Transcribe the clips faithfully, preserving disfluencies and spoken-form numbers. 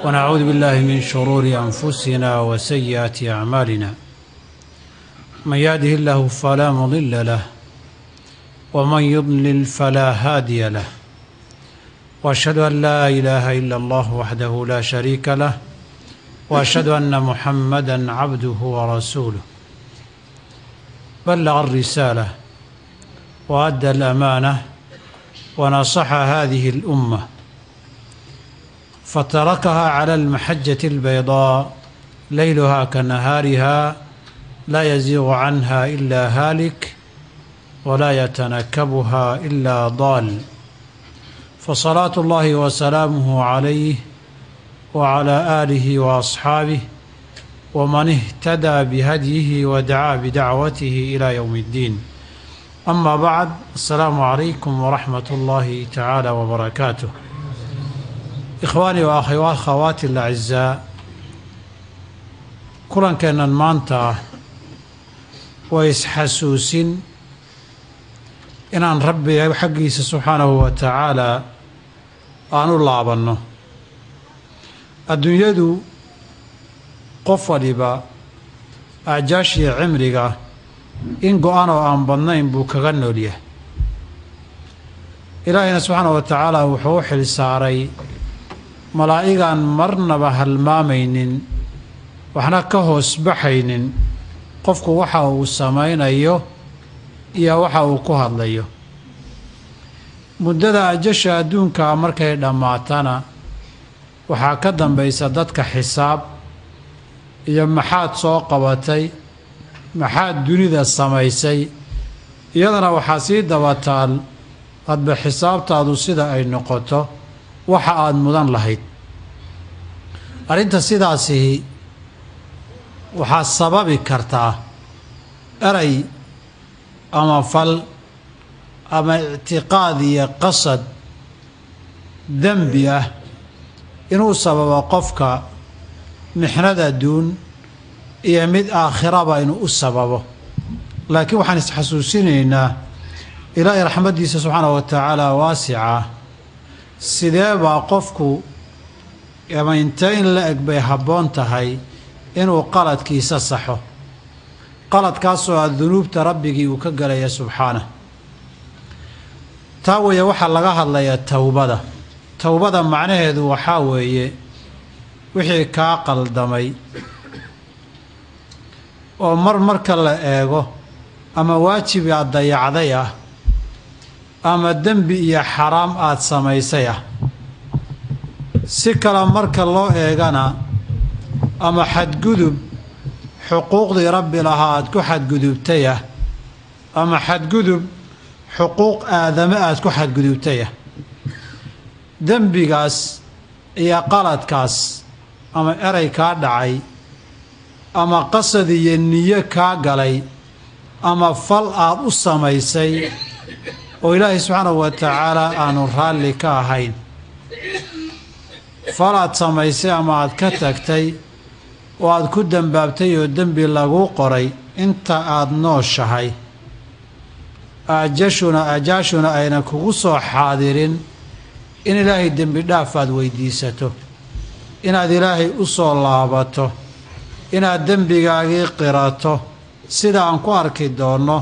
ونعوذ بالله من شرور أنفسنا وسيئات أعمالنا من يهده الله فلا مضل له ومن يضلل فلا هادي له وأشهد أن لا إله إلا الله وحده لا شريك له وأشهد أن محمدًا عبده ورسوله بلغ الرسالة وأدى الأمانة ونصح هذه الأمة فتركها على المحجة البيضاء ليلها كنهارها لا يزيغ عنها إلا هالك ولا يتنكبها إلا ضال فصلاة الله وسلامه عليه وعلى آله وأصحابه ومن اهتدى بهديه ودعا بدعوته إلى يوم الدين أما بعد السلام عليكم ورحمة الله تعالى وبركاته إخواني وأخواتي الأعزاء كلن كان مانتا ويسحسوسين إن عن ربي حقي سبحانه وتعالى أنو لابنه الدنيا دو قفلبا أعجاشي عمريغا إن قوانا أن بنين بو كغنوليه إلهنا سبحانه وتعالى وحوح لساري ملائكان مرنبا هالمامينين وحنا كهوس بحينين قفكو وحاو السماين أيو إيا وحاو كهد ليو مددا أجاشي أدونكا مركي دماتانا waxaa ka dambaysa dadka xisaab iyo maxaad soo qabatay maxaad dunida samaysay iyadana waxaa sii dabataal hadba xisaabtaadu sida ay noqoto waxa aad mudan lahayd arrinta sidaasi waxaa sababi kartaa eray ama fal ama ictiqaad iyo qasad dembi ah inuu sababo qofka mixnada duun iyo mid aakhiraba inuu u sababo laakiin waxaan isxasuusinaynaa ilaahay raxmadiisa subxaanahu wa tacaala waasica sidee baa qofku ama intee in la eg bay habboon tahay inuu qaladkiisa saxo qaladkaasoo ah dunuubta rabbigii uu ka galaya subxaanah taa weeye waxaa laga hadlayaa towbada towbada macnaheedu waxaa weeye wixii kaa qaldamay oo mar marka la eego ama waajib aad dayacday ah ama dembi iyo xaraam aad samaysay ah si kale marka loo eegana ama xadgudub xuquuqdii rabbi lahaa aad ku xadgudubtay ah ama xadgudub xuquuq aadame aad ku xadgudubtay ah dembigaas iyo qaladkaas ama eray kaa dhacay ama qasad iyo niyo kaa galay ama fal aad u samaysay oo ilaahay subxaanahu wa tacaala aanu raalli ka ahayn fal aad samaysay ama aad ka tagtay oo aad ku dembaabtay oo dembi laguu qoray inta aad nooshahay aajashuna ajaashuna ayna kugu soo xaadirin in ilaahay dembi dhaaf aad weydiisato inaad ilaahay u soo laabato inaad dembigaagii qirato sida aan ku arki doonno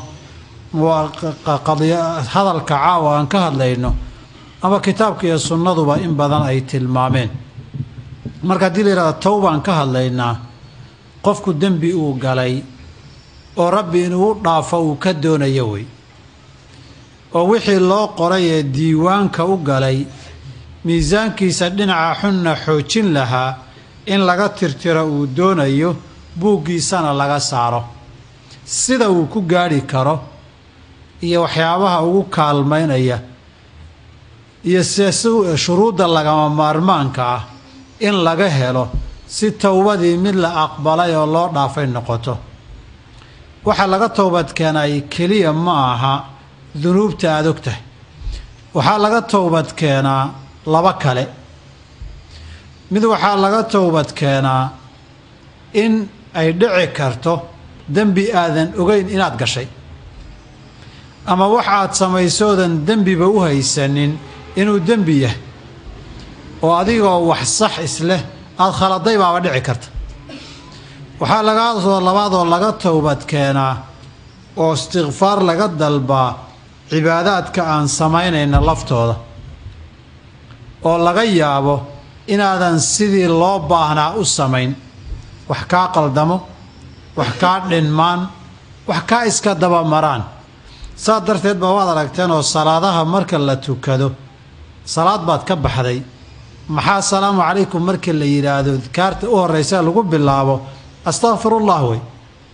hadalka caawa aan ka hadlayno ama kitaabka iyo sunnaduba in badan ay tilmaameen marka haddii la yidhahdo towbaan ka hadlaynaa qofku dembi uu galay oo rabbi inuu dhaafo uu ka doonayo wey oo wixii loo qoray ee diiwaanka u galay miisaankiisa dhinaca xunna xoojin lahaa in laga tirtiro uu doonayo buuggiisana laga saaro sida uu ku gaadhi karo iyo waxyaabaha ugu kaalmaynaya iyo sida shuruudda lagama maarmaanka ah in laga helo si towbadii mid la aqbalay oo loo dhaafay noqoto waxa laga towbad keenay keliya ma aha dunuubta aad og tahay waxaa laga towbad keenaa laba kale mid waxaa laga towbad keenaa in ay dhici karto dembi aadan ogeyn inaad gashay ama wax aad samaysoodan dembiba u haysanin inuu dembi yahay oo adigoo wax sax isleh aad khaladay baaba dhici karta waxaa laga soo labaadoo laga towbad keenaa oo istikfaar laga dalbaa cibaadaadka aan samaynayna laftooda oo laga yaabo inaadan sidii loo baahnaa u samayn wax kaa qaldamo wax kaa dhinmaan wax kaa iska dabamaraan saa darteed baa waad aragteen oo salaadaha marka la tukado salaad baad ka baxday maxaa asalaamu calaykum marka la yidhaahdo adkaarta u horraysa lagu bilaabo astakfirullah wey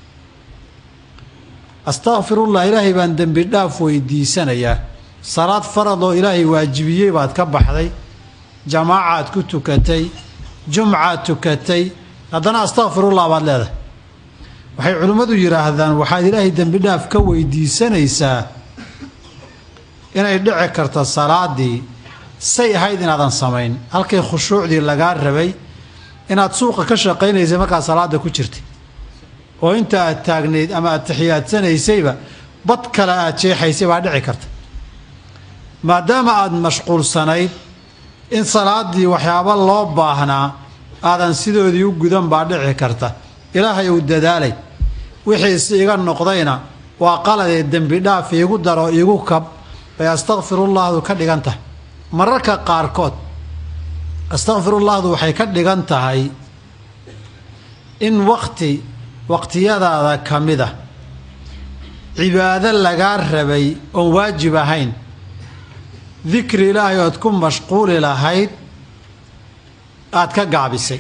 astakfirullah ilaahay baan dembi dhaaf weydiisanayaa salaad farad oo ilaahay waajibiyey baad ka baxday jamaacaad ku tukatay jumcaad tukatay haddana astakfirullah baad leedahay waxay culimmadu yidhaahdaan waxaad ilaahay dembi dhaaf ka weydiisanaysaa inay dhici karto salaadii say ahayd inaadan samayn halkay khushuucdii lagaa rabay inaad suuqa ka shaqaynaysay markaad salaada ku jirtay oo inta aad taagnayd ama aad taxiyaadsanaysayba bad kale aad jeexaysay baa dhici karta maadaama aad mashquulsanayd in salaadii waxyaabo loo baahnaa aadan sidoodii u gudan baa dhici karta ilaahay uu dadaalay wixiisi iga noqdayna waa qaladee dembi dhaaf iigu daro iigu kab bay astakfirullahdu ka dhigan tahay mararka qaarkood astakfirullahdu waxay ka dhigan tahay in waqti waqtiyadaada ka mid a cibaado lagaa rabay oon waajib ahayn dikri ilaahay ood ku mashquuli lahayd aad ka gaabisay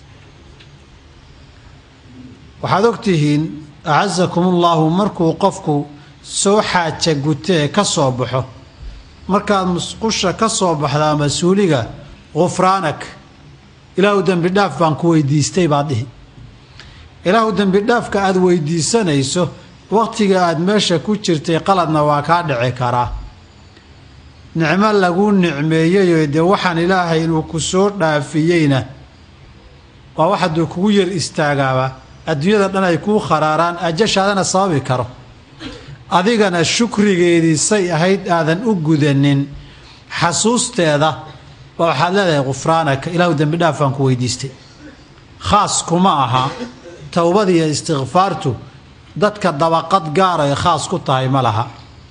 waxaad ogtihiin acasakumullahu markuu qofku soo xaaja gutee ka soo baxo markaad musqusha ka soo baxdaa mas-uuliga khufraanak ilaahu dembi dhaaf baan ku weydiistay baad dhihi ilaahu dembi dhaafka aada weydiisanayso waqtiga aada meesha ku jirtay qaladna waa kaa dhici karaa nicmo laguu nicmeeyeyo dee waxaan ilaahay inuu ku soo dhaafiyeyna waa wax hadduu kugu yar istaagaaba adduunyada dhan ay kuu kharaaraan ajashaadana sababi karo adigana shukrigeedii say ahayd aadan u gudanin xasuusteeda baa waxaad leedahay khufraanaka ilaahu dembi dhaaf baan ku weydiistay khaas kuma aha towbadiiyo istikfaartu dadka dabaqad gaar ay khaas ku tahay ma laha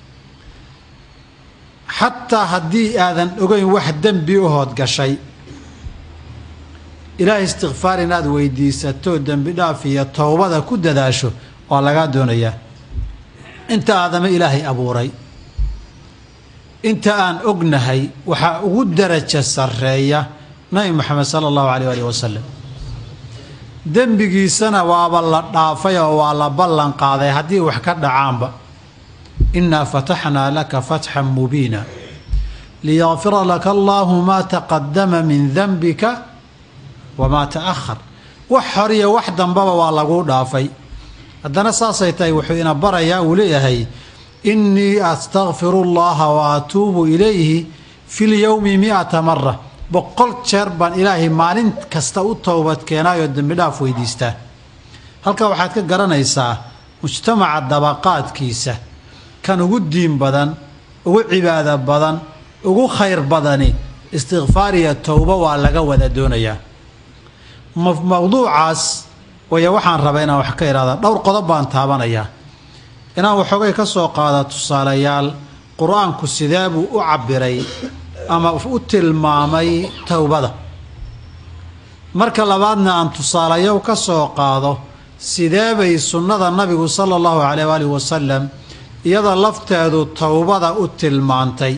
xataa haddii aadan ogeyn wax dembi u hood gashay ilaahay istikfaar inaad weydiisato dembi dhaaf iyo towbada ku dadaasho waa lagaa doonayaa inta aadama ilaahay abuuray inta aan ognahay waxaa ugu daraja sarreeya nabi moxamed sala allahu calayh alih wasalam dembigiisana waaba la dhaafay oo waa la ballan qaaday haddii wax ka dhacaanba innaa fataxnaa laka fatxan mubiina liyakfira laka allaahu maa taqadama min danbika wamaa ta'ahar wax horiyo wax dambaba waa laguu dhaafay haddana saasay tahay wuxuu ina barayaa uu leeyahay innii astakfiru llaha wa atuubu ilayhi fi lyowmi mi'ata mara boqol jeer baan ilaahay maalin kasta u towbad keenaayoo dembi dhaaf weydiistaa halkaa waxaad ka garanaysaa mujtamaca dabaqaadkiisa kan ugu diin badan ugu cibaado badan ugu khayr badani istikfaar iyo towbo waa laga wada doonayaa mawduucaas waya waxaan rabaa inaan wax ka ihahda dhowr qodob baan taabanayaa inaan waxoogay ka soo qaada tusaalayaal qur-aanku sidee buu u cabbiray ama u tilmaamay towbada marka labaadna aan tusaalayo ka soo qaado sidee bay sunnada nabigu sala allahu calayh waalihi wasalam iyada lafteedu towbada u tilmaantay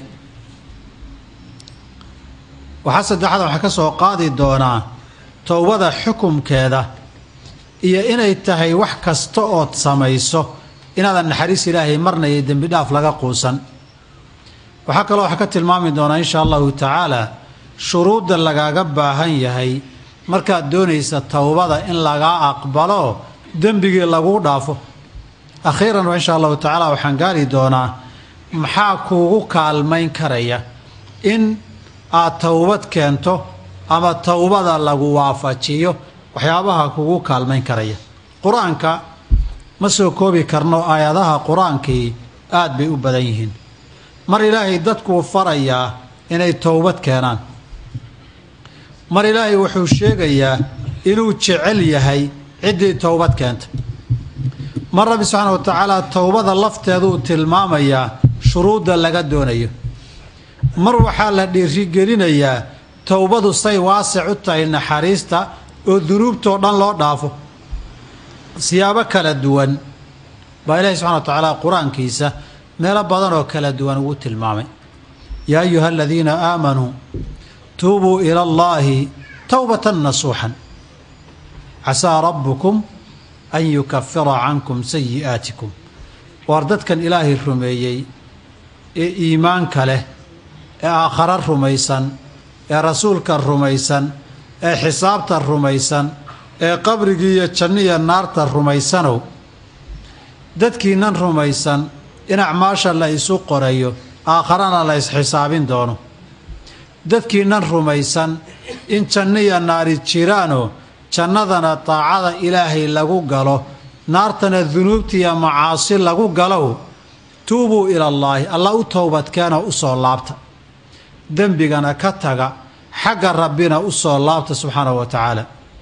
waxaa saddexaad waxaa ka soo qaadi doonaa towbada xukumkeeda iyo inay tahay wax kasta ood samayso inaadan naxariis ilaahay marna iyo dembi dhaaf laga quusan waxaa kaloo wax ka tilmaami doonaa insha allahu tacaala shuruudda lagaaga baahan yahay markaad doonaysa towbada in lagaa aqbalo dembigii laguu dhaafo akhiiran insha allahu tacaala waxaan gaari doonaa maxaa kuugu kaalmayn karaya in aad towbad keento ama towbada lagu waafajiyo waxyaabaha kugu kaalmayn karaya qur-aanka ma soo koobi karno aayadaha qur-aankii aad bay u badan yihiin mar ilaahay dadkuu farayaa inay towbad keenaan mar ilaahay wuxuu sheegayaa inuu jecel yahay ciddii towbad keenta mar rabbi subxaana wa tacaala towbada lafteeduu tilmaamayaa shuruudda laga doonayo mar waxaa la dhiirigelinayaa towbadu say waasic u tahay naxariista oo dunuubtoo dhan loo dhaafo siyaabo kala duwan baa ilaahay subxana wa tacaala qur-aankiisa meelo badan oo kala duwan ugu tilmaamay yaa ayuha aladiina aamanuu tuubuu ila allaahi towbatan nasuuxan casaa rabbukum an yukafira cankum sayi'aatikum waar dadkan ilaahay rumeeyey ee iimaanka leh ee aakhare rumaysan ee rasuulka rumaysan ee xisaabta rumaysan ee qabrigii iyo janniya naarta rumaysanow dadkiinan rumaysan in acmaasha la isu qorayo aakharana la isxisaabin doono dadkiinan rumaysan in janniya naari jiraanoo jannadana daacada ilaahay lagu galo naartana dunuubtiiyo macaasi lagu galow tuubuu ilallaahi alla u towbadkeena u soo laabta dembigana ka taga xagga rabbina u soo laabta subxaanahu wa tacaala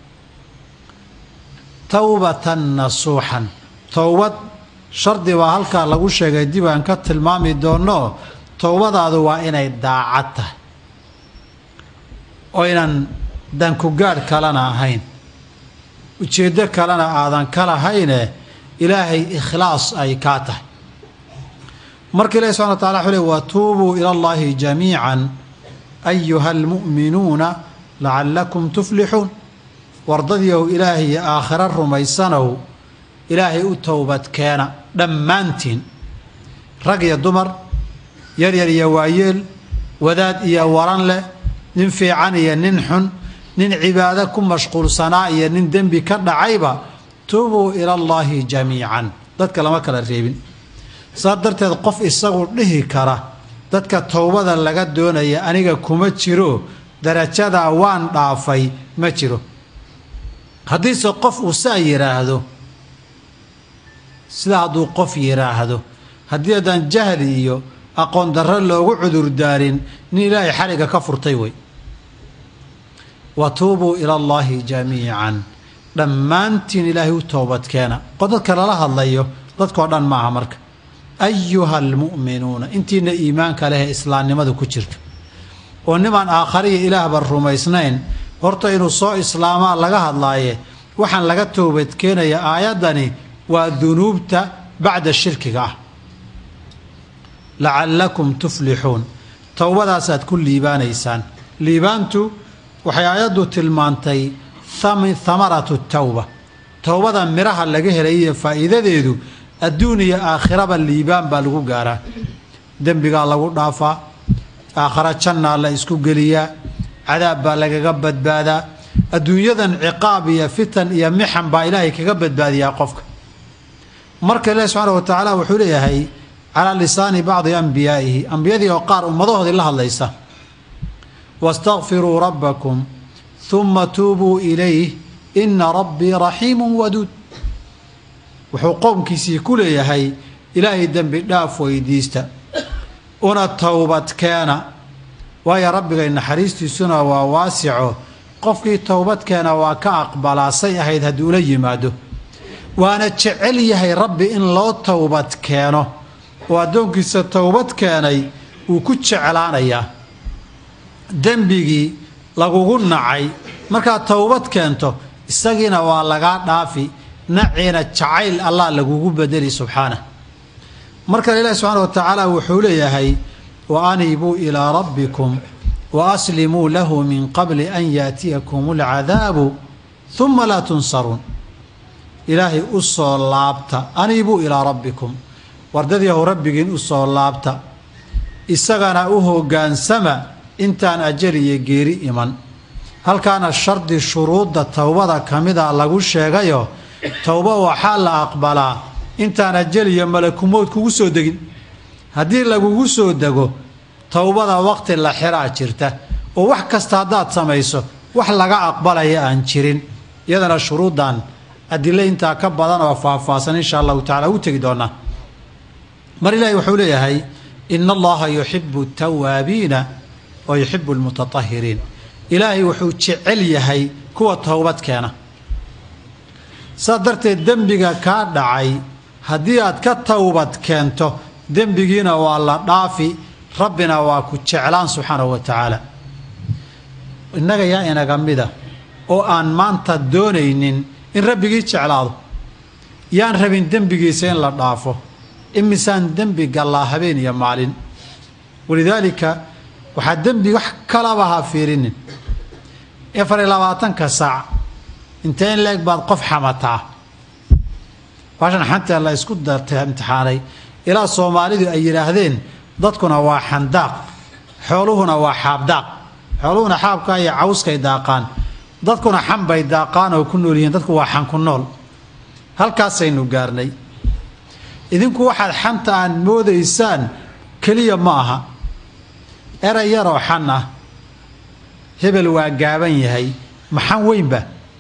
towbatan nasuuxan towbad shardi baa halkaa lagu sheegay dib aan ka tilmaami doonno towbadaadu waa inay daacad tahay oo ynan dankugaadh kalena ahayn ujeeddo kalena aadan ka lahayne ilaahay ikhlaas ay kaa tahay marka ilahi subxana wa tacala wuxuu ley watuubuu ila allaahi jamiican ayuha almu'minuuna lacallakum tuflixuun wardadiiow ilaahay iyo aakhiro rumaysanow ilaahay u towbadkeena dhammaantiin rag iyo dumar yaryar iyo waayeel wadaad iyo waran leh nin fiican iyo nin xun nin cibaado ku mashquulsanaa iyo nin dembi ka dhacayba tuubuu ila allaahi jamiican dadka lama kala reebin saa darteed qof isagu dhihi kara dadka towbada laga doonaya aniga kuma jiro darajadaa waan dhaafay ma jiro haddiise qof uu saa yidhaahdo sida hadduu qof yidhaahdo haddii haddaan jahli iyo aqoon darro loogu cudurdaarin nin ilaahay xaliga ka furtay wey watuubuu ila allaahi jamiican dhammaantiin ilaahay u toobadkeena qo dadka lala hadlayo dadkao dhan maaha marka ayuha almu'minuuna intiina iimaanka leh ee islaamnimada ku jirta oo nimaan aakhariya ilaahba rumaysnayn horta inuu soo islaamaa laga hadlaaye waxaan laga toobadkeenaya aayaddani waa dunuubta bacda shirkiga ah lacallakum tuflixuun towbadaasaad ku liibaanaysaan liibaantu waxay aayaddu tilmaantay hamaratu tawba towbada midhaha laga helay iyo faa'iidadeedu adduun iyo aakhiraba liibaan baa lagu gaaraa dembigaa lagu dhaafaa aakhara jannaa la isku geliyaa cadaab baa lagaga badbaadaa adduunyadan ciqaab iyo fitan iyo mixan baa ilaahay kaga badbaadiyaa qofka marka ilaahi subxaana wa tacaala wuxuu leeyahay calaa lisaani bacdi ambiyaa'ihi ambiyadii oo qaar ummadahoodii la hadlaysa wastakfiruu rabbakum uma tuubuu ilayh ina rabbii raxiimun waduud wuxuu qowmkiisii ku leeyahay ilaahay dembi dhaaf weydiista una towbadkeena waayo rabbigay naxariistiisuna waa waasico qofkii towbadkeena waa ka aqbalaasay ahayd hadduu la yimaado waana jecel yahay rabbi in loo towbad keeno oo addoonkiisa towbad keenay wuu ku jeclaanayaa dembigii lagugu nacay markaad towbad keento isagiina waa lagaa dhaafi naciina jacayl allah lagugu bedeli subxaanah markale ilaahi subxaana wa tacaala wuxuu leeyahay wa aniibuu ilaa rabbikum wa aslimuu lahu min qabli an yaatiyakum alcadaabu uma laa tunsaruun ilaahay u soo laabta aniibuu ilaa rabbikum wardadiihow rabbigiin u soo laabta isagana u hoggaansama intaan ajal iyo geeri iman halkaana shardi shuruudda towbada ka mida lagu sheegayo towbo waxaa la aqbalaa intaan ajal iyo malakumowd kugu soo degin haddii lagugu soo dego towbada waqti la xiraa jirta oo wax kasta haddaad samayso wax laga aqbalaya aan jirin iyadana shuruuddan adile intaa ka badan oo faahfaahsan insha allahu tacala u tegi doonaa mar ilaahi wuxuu leeyahay ina allaha yuxibu altawaabiina wa yuxibu almutatahiriin ilaahay wuxuu jecel yahay kuwa towbad keena saa darteed dembiga kaa dhacay haddii aad ka towbad keento dembigiina waa la dhaafi rabbina waa ku jeclaan subxaanahu wa tacaala innaga yaa inaga mida oo aan maanta doonaynin in rabbigii jeclaado yaan rabin dembigiisa in la dhaafo imisaan dembi gallaa habeen iyo maalin walidaalika waxaa dembi wax kalaba ha fiirinin afar iyo labaatanka saac intee in leeg baad qof xamataa baashan xanta la isku dartay imtixaanay ilaa Soomaalidu ay yiraahdeen dadkuna waa xandaaq xooluhuna waa xaabdaaq xooluhuna xaabka ay cawskay daaqaan dadkuna xambay daaqaan oo ku nool yihiin dadku waa xan ku nool halkaas aynu gaarnay idinku waxaad xanta aan moodaysaan kaliya ma aha eray yaroo xan ah hebel waa gaaban yahay maxan weynba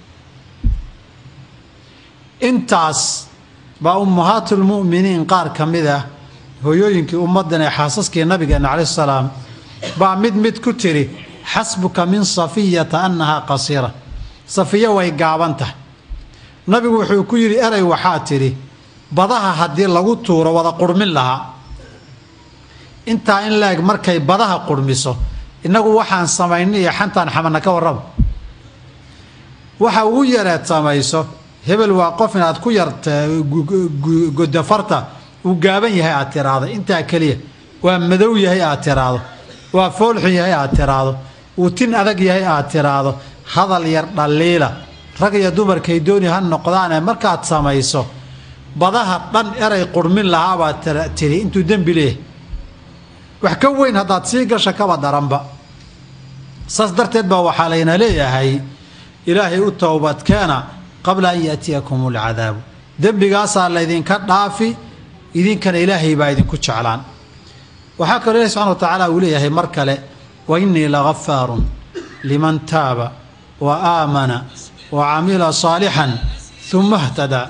intaas baa ummahatul mu'miniin qaar kamid ah hooyooyinkii ummadan ee xaasaskii nabigeena calayhi salaam baa mid mid ku tiri xasbuka min safiyata annaha qasira safiya way gaaban tahay nabigu wuxuu ku yiri eray waxaa tiri badaha haddii lagu tuuro wada qurmin lahaa intaa in laeg markay badaha qurmiso inagu waxaan samaynay iyo xantaan xamana ka warrab waxa ugu yareed samayso hebel waa qof inaad ku yarta godafarta uu gaaban yahay aad tiraado intaa kaliya waa madow yahay aad tiraado waa foolxu yahay aad tiraado uu tin adag yahay aad tiraado hadal yar dhaliila rag iyo dumarkay dooni han noqdaan markaad samayso badaha dhan eray qurmin lahaa baad tiri intuu dembi leeyahay wax ka weyn haddaad sii gasho kaba daranba saas darteed baa waxaa layna leeyahay ilaahay u towbad keena qabla an yaatiyakum alcadaabu dembigaasaa laydinka dhaafi idinkana ilaahay baa idinku jeclaan waxaa kaloo ilaahay subxana wa tacaala uu leeyahay mar kale wa innii lagafaarun liman taaba wa aamana wa camila saalixan uma htadaa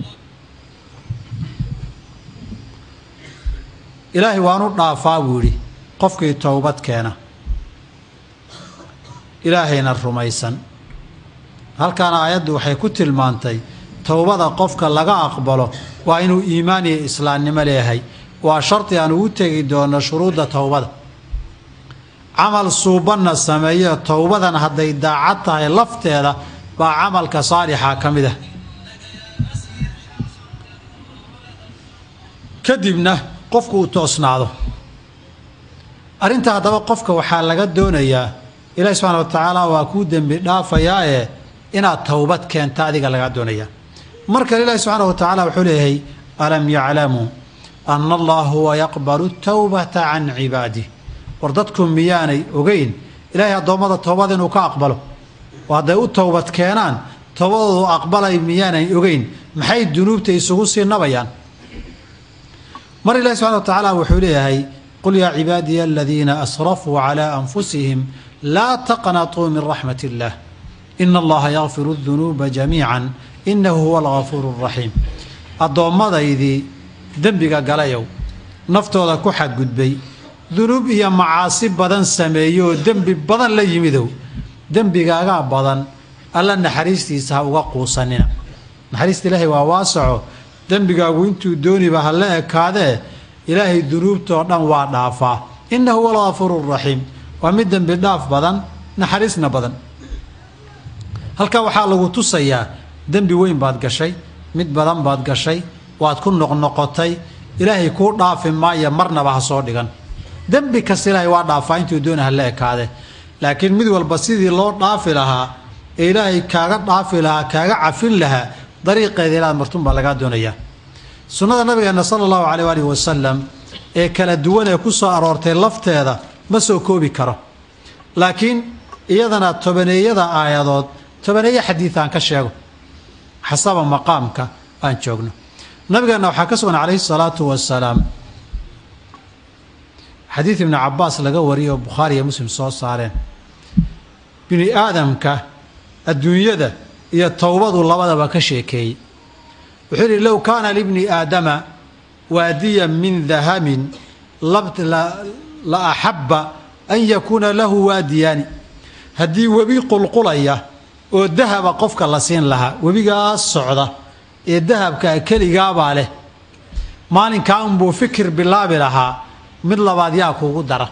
ilaahay waanu dhaafaa buu yidhi qofkii towbad keena ilaahayna rumaysan halkaan aayaddu waxay ku tilmaantay towbada qofka laga aqbalo waa inuu iimaan iyo islaamnimo leeyahay waa sharti aan ugu tegi doono shuruudda towbada camal suubanna sameeyo towbadan hadday daacad tahay lafteeda baa camalka saalixa ka mid ah kadibna qofku uu toosnaado arrinta haddaba qofka waxaa laga doonayaa ilaahi subxaana wa tacaala waa kuu dembi dhaafayaa ee inaad towbad keenta adiga laga doonayaa mar kale ilaahi subxaana wa tacaala wuxuu leeyahay alam yaclamuu ana allaha huwa yaqbalu tawbata can cibaadih war dadku miyaanay ogeyn ilaahay addoommada towbad inuu ka aqbalo oo hadday u towbad keenaan towbadoodu aqbalay miyaanay ogeyn maxay dunuubta isugu sii nabayaan mar ilaahi subxana wa tacaala wuxuu leeyahay qul yaa cibaadiya aladiina asrafuu calaa anfusihim laa taqnatuu min raxmat illah ina allaha yakfiru dunuuba jamiican inahu huwa algafuuru raxiim addoommadaydii dembiga galayow naftooda ku xadgudbay dunuub iyo macaasi badan sameeyo oo dembi badan la yimidow dembigaagaa badan alla naxariistiisa ha uga quusanina naxariista ilaahay waa waasaco dembigaagu intuu dooniba ha la ekaadee ilaahay dunuubtoo dhan waa dhaafaa innahu huwa algafuuru raxiim waa mid dembi dhaaf badan naxariisna badan halkaa waxaa lagu tusayaa dembi weyn baad gashay mid badan baad gashay waad ku noqnoqotay ilaahay kuu dhaafi maayo marnaba ha soo dhigan dembi kasta ilaahay waa dhaafaa intuu dooni ha la ekaade laakiin mid walba sidii loo dhaafi lahaa ee ilaahay kaaga dhaafi lahaa kaaga cafin lahaa dariiqeeda inaad martun baa lagaa doonayaa sunnada nabigeena sala allahu caleyh waalihi wasalam ee kala duwan ee ku soo aroortay lafteeda ma soo koobi karo laakiin iyadana tobaneeyada aayadood tobaneeyo xadiid aan ka sheego xasaba maqaamka aan joogno nabigeena waxaa ka sugan calayhi salaatu wasalaam xadiid ibni cabaas laga wariyay oo bukhaari iyo muslim soo saareen bini aadamka adduunyada iyo towbadu labadaba ka sheekeeyey wuxuu yidhi low kaana libni aadama waadiyan min dahabin la axabba an yakuuna lahu waadiyaani haddii webi qulqulaya oo dahaba qofka la siin lahaa webigaas socda ee dahabka keligaabaa leh maalinkaa unbuu fikir bilaabi lahaa mid labaad yaa kuugu dara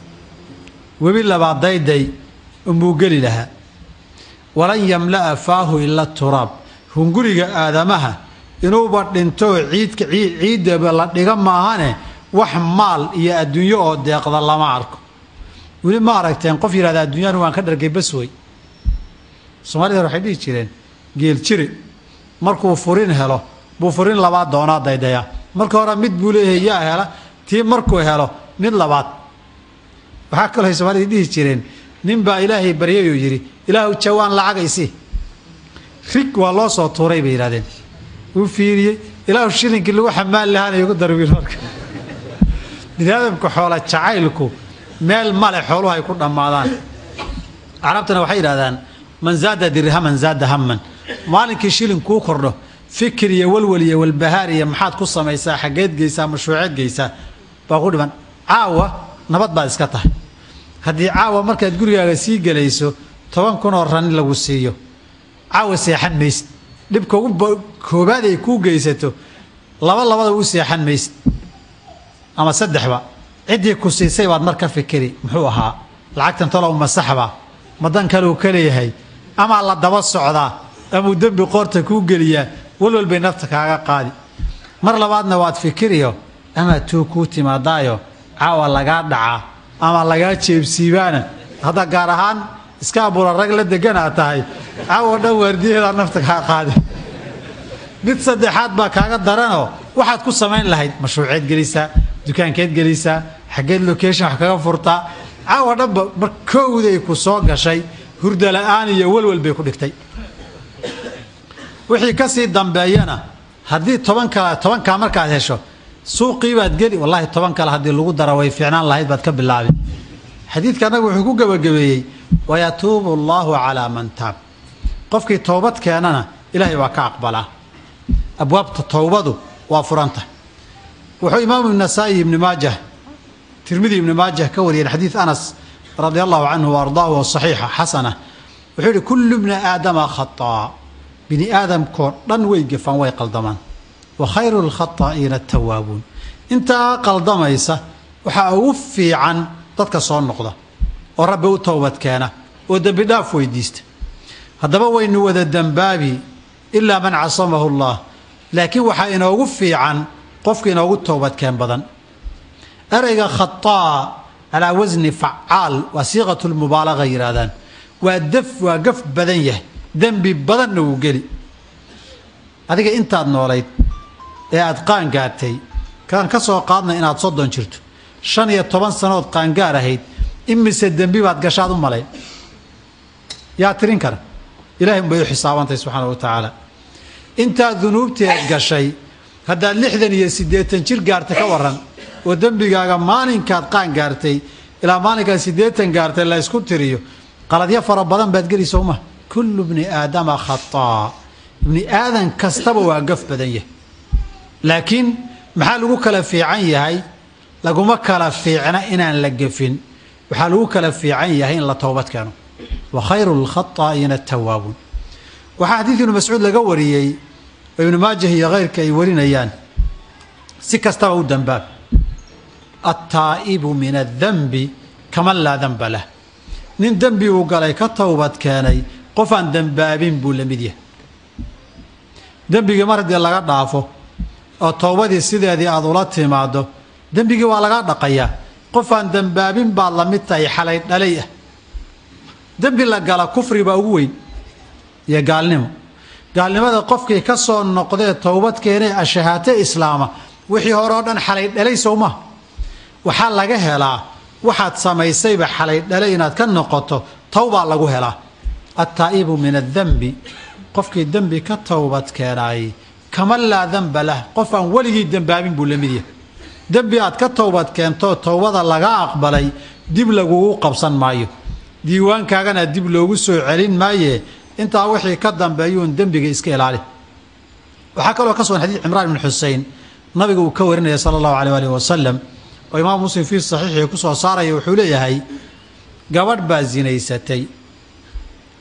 webi labaad dayday unbuu geli lahaa walan yamla'a faahu ila turaab hunguriga aadamaha inuuba dhinto ciidka ciidaba la dhiga maahane wax maal iyo adduunyo oo deeqda lama arko weli ma aragteen qof yidhahda adduunyaan waan ka dhargay bas wey soomaalida waxay dhihi jireen geel jiri markuu furin helo buu furin labaad doonaa daydaya marka hore mid buu leeyahay yaa hela tii markuu helo mid labaad waxaa kaloo soomaalida dhihi jireen nin baa ilaahay baryayuu yidhi ilaahu jawaan lacagaysi rig waa loo soo tuuray bay yidhahdeen wuu fiiriyey ilaahu shilinkii lagu xamaali lahaana igu darbiin marka bini aadamka xoola jacaylku meel male xooluhu ay ku dhammaadaan carabtana waxay yidhahdaan man zaada dirhaman zaada hamman maalinkii shilin kuu kordho fikir iyo walwal iyo walbahaar iyo maxaad ku samaysaa xaggeed geysaa mashruuceed geysaa baa ku dhiman caawa nabad baad iska tahay haddii caawa markaad gurigaaga sii gelayso toban kun oo ran lagu siiyo caawa seexan maysid dhibka ugu koobaad ay kuu geysato laba labada u seexan maysid ama saddexba ciddii ku siisay baad marka fikiri muxuu ahaa lacagtan talow masaxba madan kale uu ka leeyahay ama la daba socdaa ama dembi qoorta kuu geliyaa walwal bay nafta kaaga qaadi mar labaadna waad fikiriyo ama tuu kuu timaadaayo caawa lagaa dhacaa ama lagaa jeebsiibaana hadda gaar ahaan iska abura rag la deganaa tahay caawa dhan waardiyaheeda nafta kaa qaadi mid saddexaad baa kaaga daranoo waxaad ku samayn lahayd mashruuceed gelisaa dukaankeed gelisaa xaggeed location wax kaga furtaa caawa dhanba mar kowday ku soo gashay hurda la'aan iyo walwal bay ku dhigtay wixii ka sii dambeeyana haddii toban kale tobankaa markaad hesho suuqii baad geli wallaahi toban kale haddii lagu daro way fiicnaan lahayd baad ka bilaabi xadiidka annagu wuxuu ku gabagabeeyey wayatuubu allaahu calaa man taab qofkii toobad keenana ilaahay waa ka aqbalaa abwaabta towbadu waa furanta wuxuu imaamu nasaa'i ibni maajah tirmidi ibni maajah ka wariyeen xadiid anas radia allahu canhu wa ardaahu wa saxiixa xasana wuxuu yihi kullu bni aadama khataa bini aadamkoo dhan way gefaan way qaldamaan wa khayru lkhataa'iina atawaabuun intaa qaldamaysa waxaa ugu fiican dadka soo noqda oo rabbi u towbad keena oo dembi dhaaf weydiista haddaba waynu wada dembaabi ilaa man casamahu allah laakiin waxaa inoogu fiican qofka inoogu towbadkeen badan ereyga khataa calaa wasni facaal waa siiqatu lmubaalaga yidhaahdaan waa daf waa gaf badan yahay dembi badanna wuu geli adiga intaad noolayd ee aad qaangaartay kaan ka soo qaadna inaad soddon jirto shan iyo toban sanood qaangaar ahayd imise dembi baad gashaad u malayn yaa tirin kara ilahay unbay u xisaabantahy subxaana wa tacaala intaad dunuubteed gashay haddaad lixdan iyo siddeetan jir gaarta ka waran oo dembigaaga maalinkaad qaan gaartay ilaa maalinkaad siddeetan gaartay la ysku tiriyo qaladyo fara badan baad geli sowma kullu bni aadama khataa ibni aadan kastaba waa gaf badan yahay laakiin maxaa lagu kala fiican yahay laguma kala fiicna inaan la gefin waxaa lagu kala fiican yahay in la toobad keeno wa khayru lkhataa'iina atawaabuun waxaa xadiid ibnu mascuud laga wariyey oo ibnu maajah iyo keyrka ay warinayaan si kastaba u dambaab attaa'ibu min addanbi kaman laa danba lah nin dembi uu galay ka towbad keenay qof aan dembaabin buu la mid yahay dembigii mar haddii laga dhaafo oo towbadii sideedii aad ula timaado dembigii waa laga dhaqayaa qof aan dembaabin baad la mid tahay xalay dhalay ah dembi la gala kufri baa ugu weyn iyo gaalnimo gaalnimada qofkii ka soo noqdee towbad keenee ashahaate islaama wixii hore oo dhan xalay dhalay sowma waxaa laga helaa waxaad samaysayba xalay dhalay inaad ka noqoto towbaa lagu helaa attaa'ibu min addanbi qofkii dembi ka towbad keenaayey kaman laa danba lah qof aan weligii dembaabin buu la mid yahay dembi aad ka towbad keento towbada laga aqbalay dib lagugu qabsan maayo diiwaankaagana dib loogu soo celin maaye intaa wixii ka dambeeyuun dembiga iska ilaali waxaa kaloo ka sugan xadiid cimraan ibn xusein nabiga uu ka warinaya sala allahu alayh alih wasalam oo imaam muslim fii saxiixii ku soo saaraya wuxuu leeyahay gabadh baa zinaysatay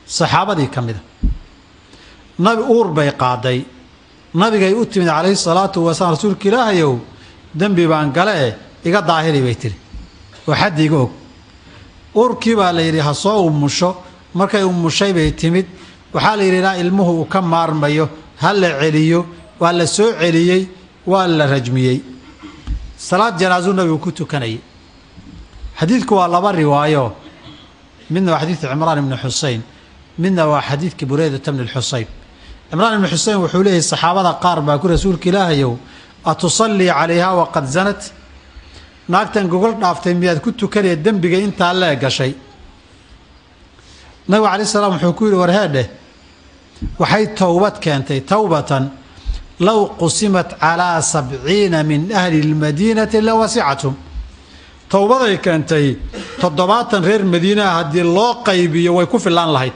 saxaabadii ka mida nabi uur bay qaaday nabigay u timid calayhi salaatu wasalaam rasuulka ilaahayow dembi baan gale e iga daahiri bay tiri oo xaddi iga og uurkii baa la yidhi ha soo umusho markay umushay bay timid waxaa la yidhi ilaa ilmuhu uu ka maarmayo ha la celiyo waa la soo celiyey waa la rajmiyey salaad janaasuu nabigu ku tukanayay xadiidku waa laba riwaayo midna waa xadiidka cimraan ibni xusein midna waa xadiidka bureydata bni lxuseyn cimraan ibni xusein wuxuu leeyahay saxaabada qaar baa ku rasuulka ilaahayow atusallii calayhaa waqad zanat naagtan gogol dhaaftay miyaad ku tukanaya dembiga intaa lee gashay nabigu calayi salaam wuxuu ku yidhi warheedheh waxay towbad keentay towbatan low qusimat calaa sabciina min ahli lmadiinati la wasicathum towbaday keentay toddobaatan reer madiinaha haddii loo qaybiyo way ku fillaan lahayd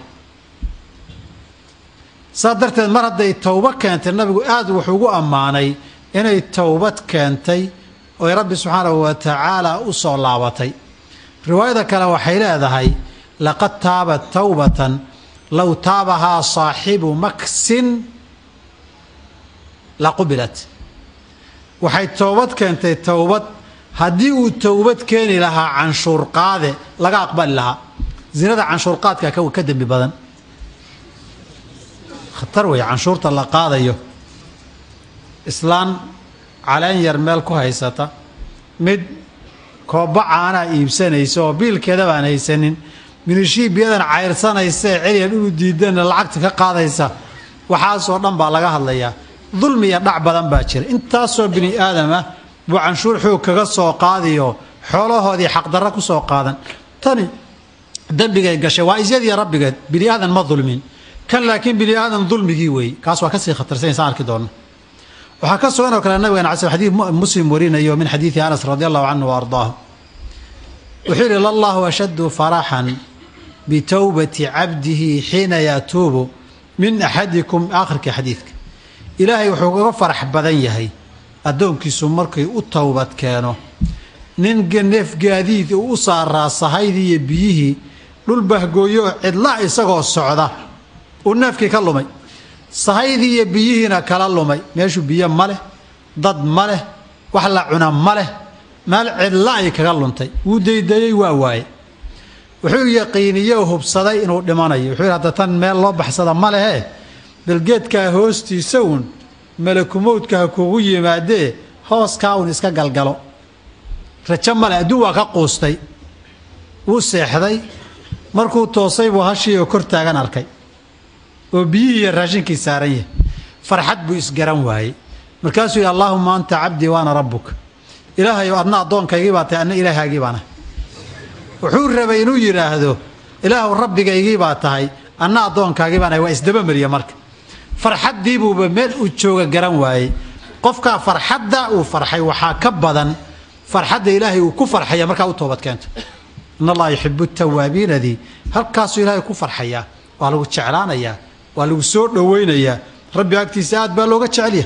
saas darteed mar hadday towbo keentay nabigu aad wuxuu ugu ammaanay inay towbad keentay oy rabbi subxaanahu wa tacaala u soo laabatay riwaayada kale waxay leedahay laqad taabat towbatan low taabahaa saaxibu maksin la qubilat waxay towbad keentay towbad haddii uu towbad keeni lahaa canshuur qaade laga aqbali lahaa zinada canshuurqaadka ka dembi badan khatar wey canshuurta la qaadayo islaan caleen yar meel ku haysata mid kooba caanaa iibsanaysa oo biilkeeda baan haysanin minishiibiyadan cayrsanaysa ee celiya dhulu diidana lacagta ka qaadaysa waxaasoo dhan baa laga hadlayaa dulmi iyo dhac badan baa jira intaasoo bini aadam ah buu canshuur xoog kaga soo qaadiyo xoolahoodii xaqdarra ku soo qaadan tani dembigay gashay waa isyadii rabbigeed bini aadan ma dulmin kan laakiin bini aadan dulmigii weeye kaas waa kasii khatarsan insaan arki doona waxaa ka sugan oo kale nabigan cala xadiid muslim warinayo min xadiidi anas radi allahu canhu wa ardaahu wuxuu yidhi lallahu ashaddu faraxan bitowbati cabdihi xiina yatuubu min axadikum aakhirka xadiidka ilaahay wuxuu uga farax badan yahay addoonkiisu markay u towbad keeno nin neef gaadiid uu u saaraa sahaydii iyo biyihii dhul bahgooyo oo cidla isagoo socda uu neefkii ka lumay sahaydii iyo biyihiina kala lumay meeshu biyo ma leh dad ma leh wax la cuna ma leh meel cidla ay kaga luntay wuu daydayey waa waaye wuxuu yaqiiniyey oo hubsaday inuu dhimanayo wuxuu yidhi hadda tan meel loo baxsada ma lehe balgeedkaa hoostiisa uun malakumowdka ha kugu yimaadee hooskaa uun iska galgalo rajo male adduun waa ka quustay wuu seexday markuu toosay buu hashii oo kor taagan arkay oo biyihii iyo raashinkii saaran yahay farxad buu isgaran waayey markaasuu yidhi allaahuma anta cabdii waana rabbuka ilaahayow adna addoonkaygii baa tahay adna ilaahaagii baana wuxuu rabay inuu yidhaahdo ilaahu rabbigaygii baa tahay anna addoonkaagii baanahay waa isdabamariya marka farxaddii buuba meel uu jooga garan waayey qofkaa farxadda uu farxay waxaa ka badan farxadda ilaahay uu ku farxaya markaa u toobad keento in allaha yuxibu tawaabiinadii halkaasuu ilaahay ku farxayaa waa lagu jeclaanayaa waa lagu soo dhowaynayaa rabbi agtiisa aad baa looga jecelyahay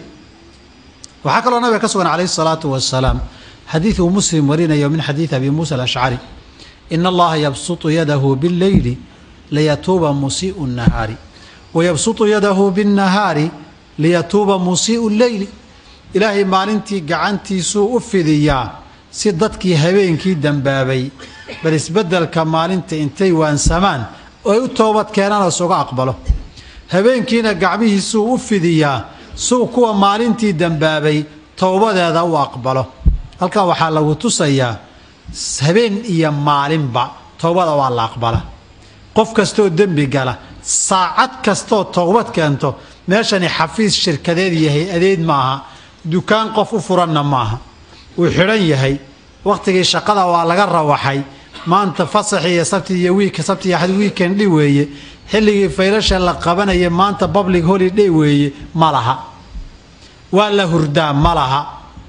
waxaa kaloo nabiga ka sugan calayhi salaatu wasalaam xadiid uu muslim warinayo min xadiidi abi muusa alashcari ina allaha yabsutu yadahu billeyli liyatuuba musii'u nnahaari wayabsutu yadahu binnahaari liyatuuba musii'u lleyli ilaahay maalintii gacantiisuu u fidiyaa si dadkii habeenkii dambaabay bal isbeddelka maalinta intay waansamaan oo ay u toobad keenaan isuga aqbalo habeenkiina gacmihiisuu u fidiyaa suu kuwa maalintii dambaabay towbadeeda u aqbalo halkaa waxaa lagu tusayaa habeen iyo maalinba towbada waa la aqbala qof kastoo dembi gala saacad kastoo towbad keento meeshani xafiis shirkadeed iyo hay-adeed maaha dukaan qof u furanna maaha wuu xidhan yahay wakhtigii shaqada waa laga rawaxay maanta fasaxi iyo sabti iyo wiika sabti iyo axad weekendi weeye xilligii faylasha la qabanaya maanta public holiday weeye ma laha waa la hurdaa ma laha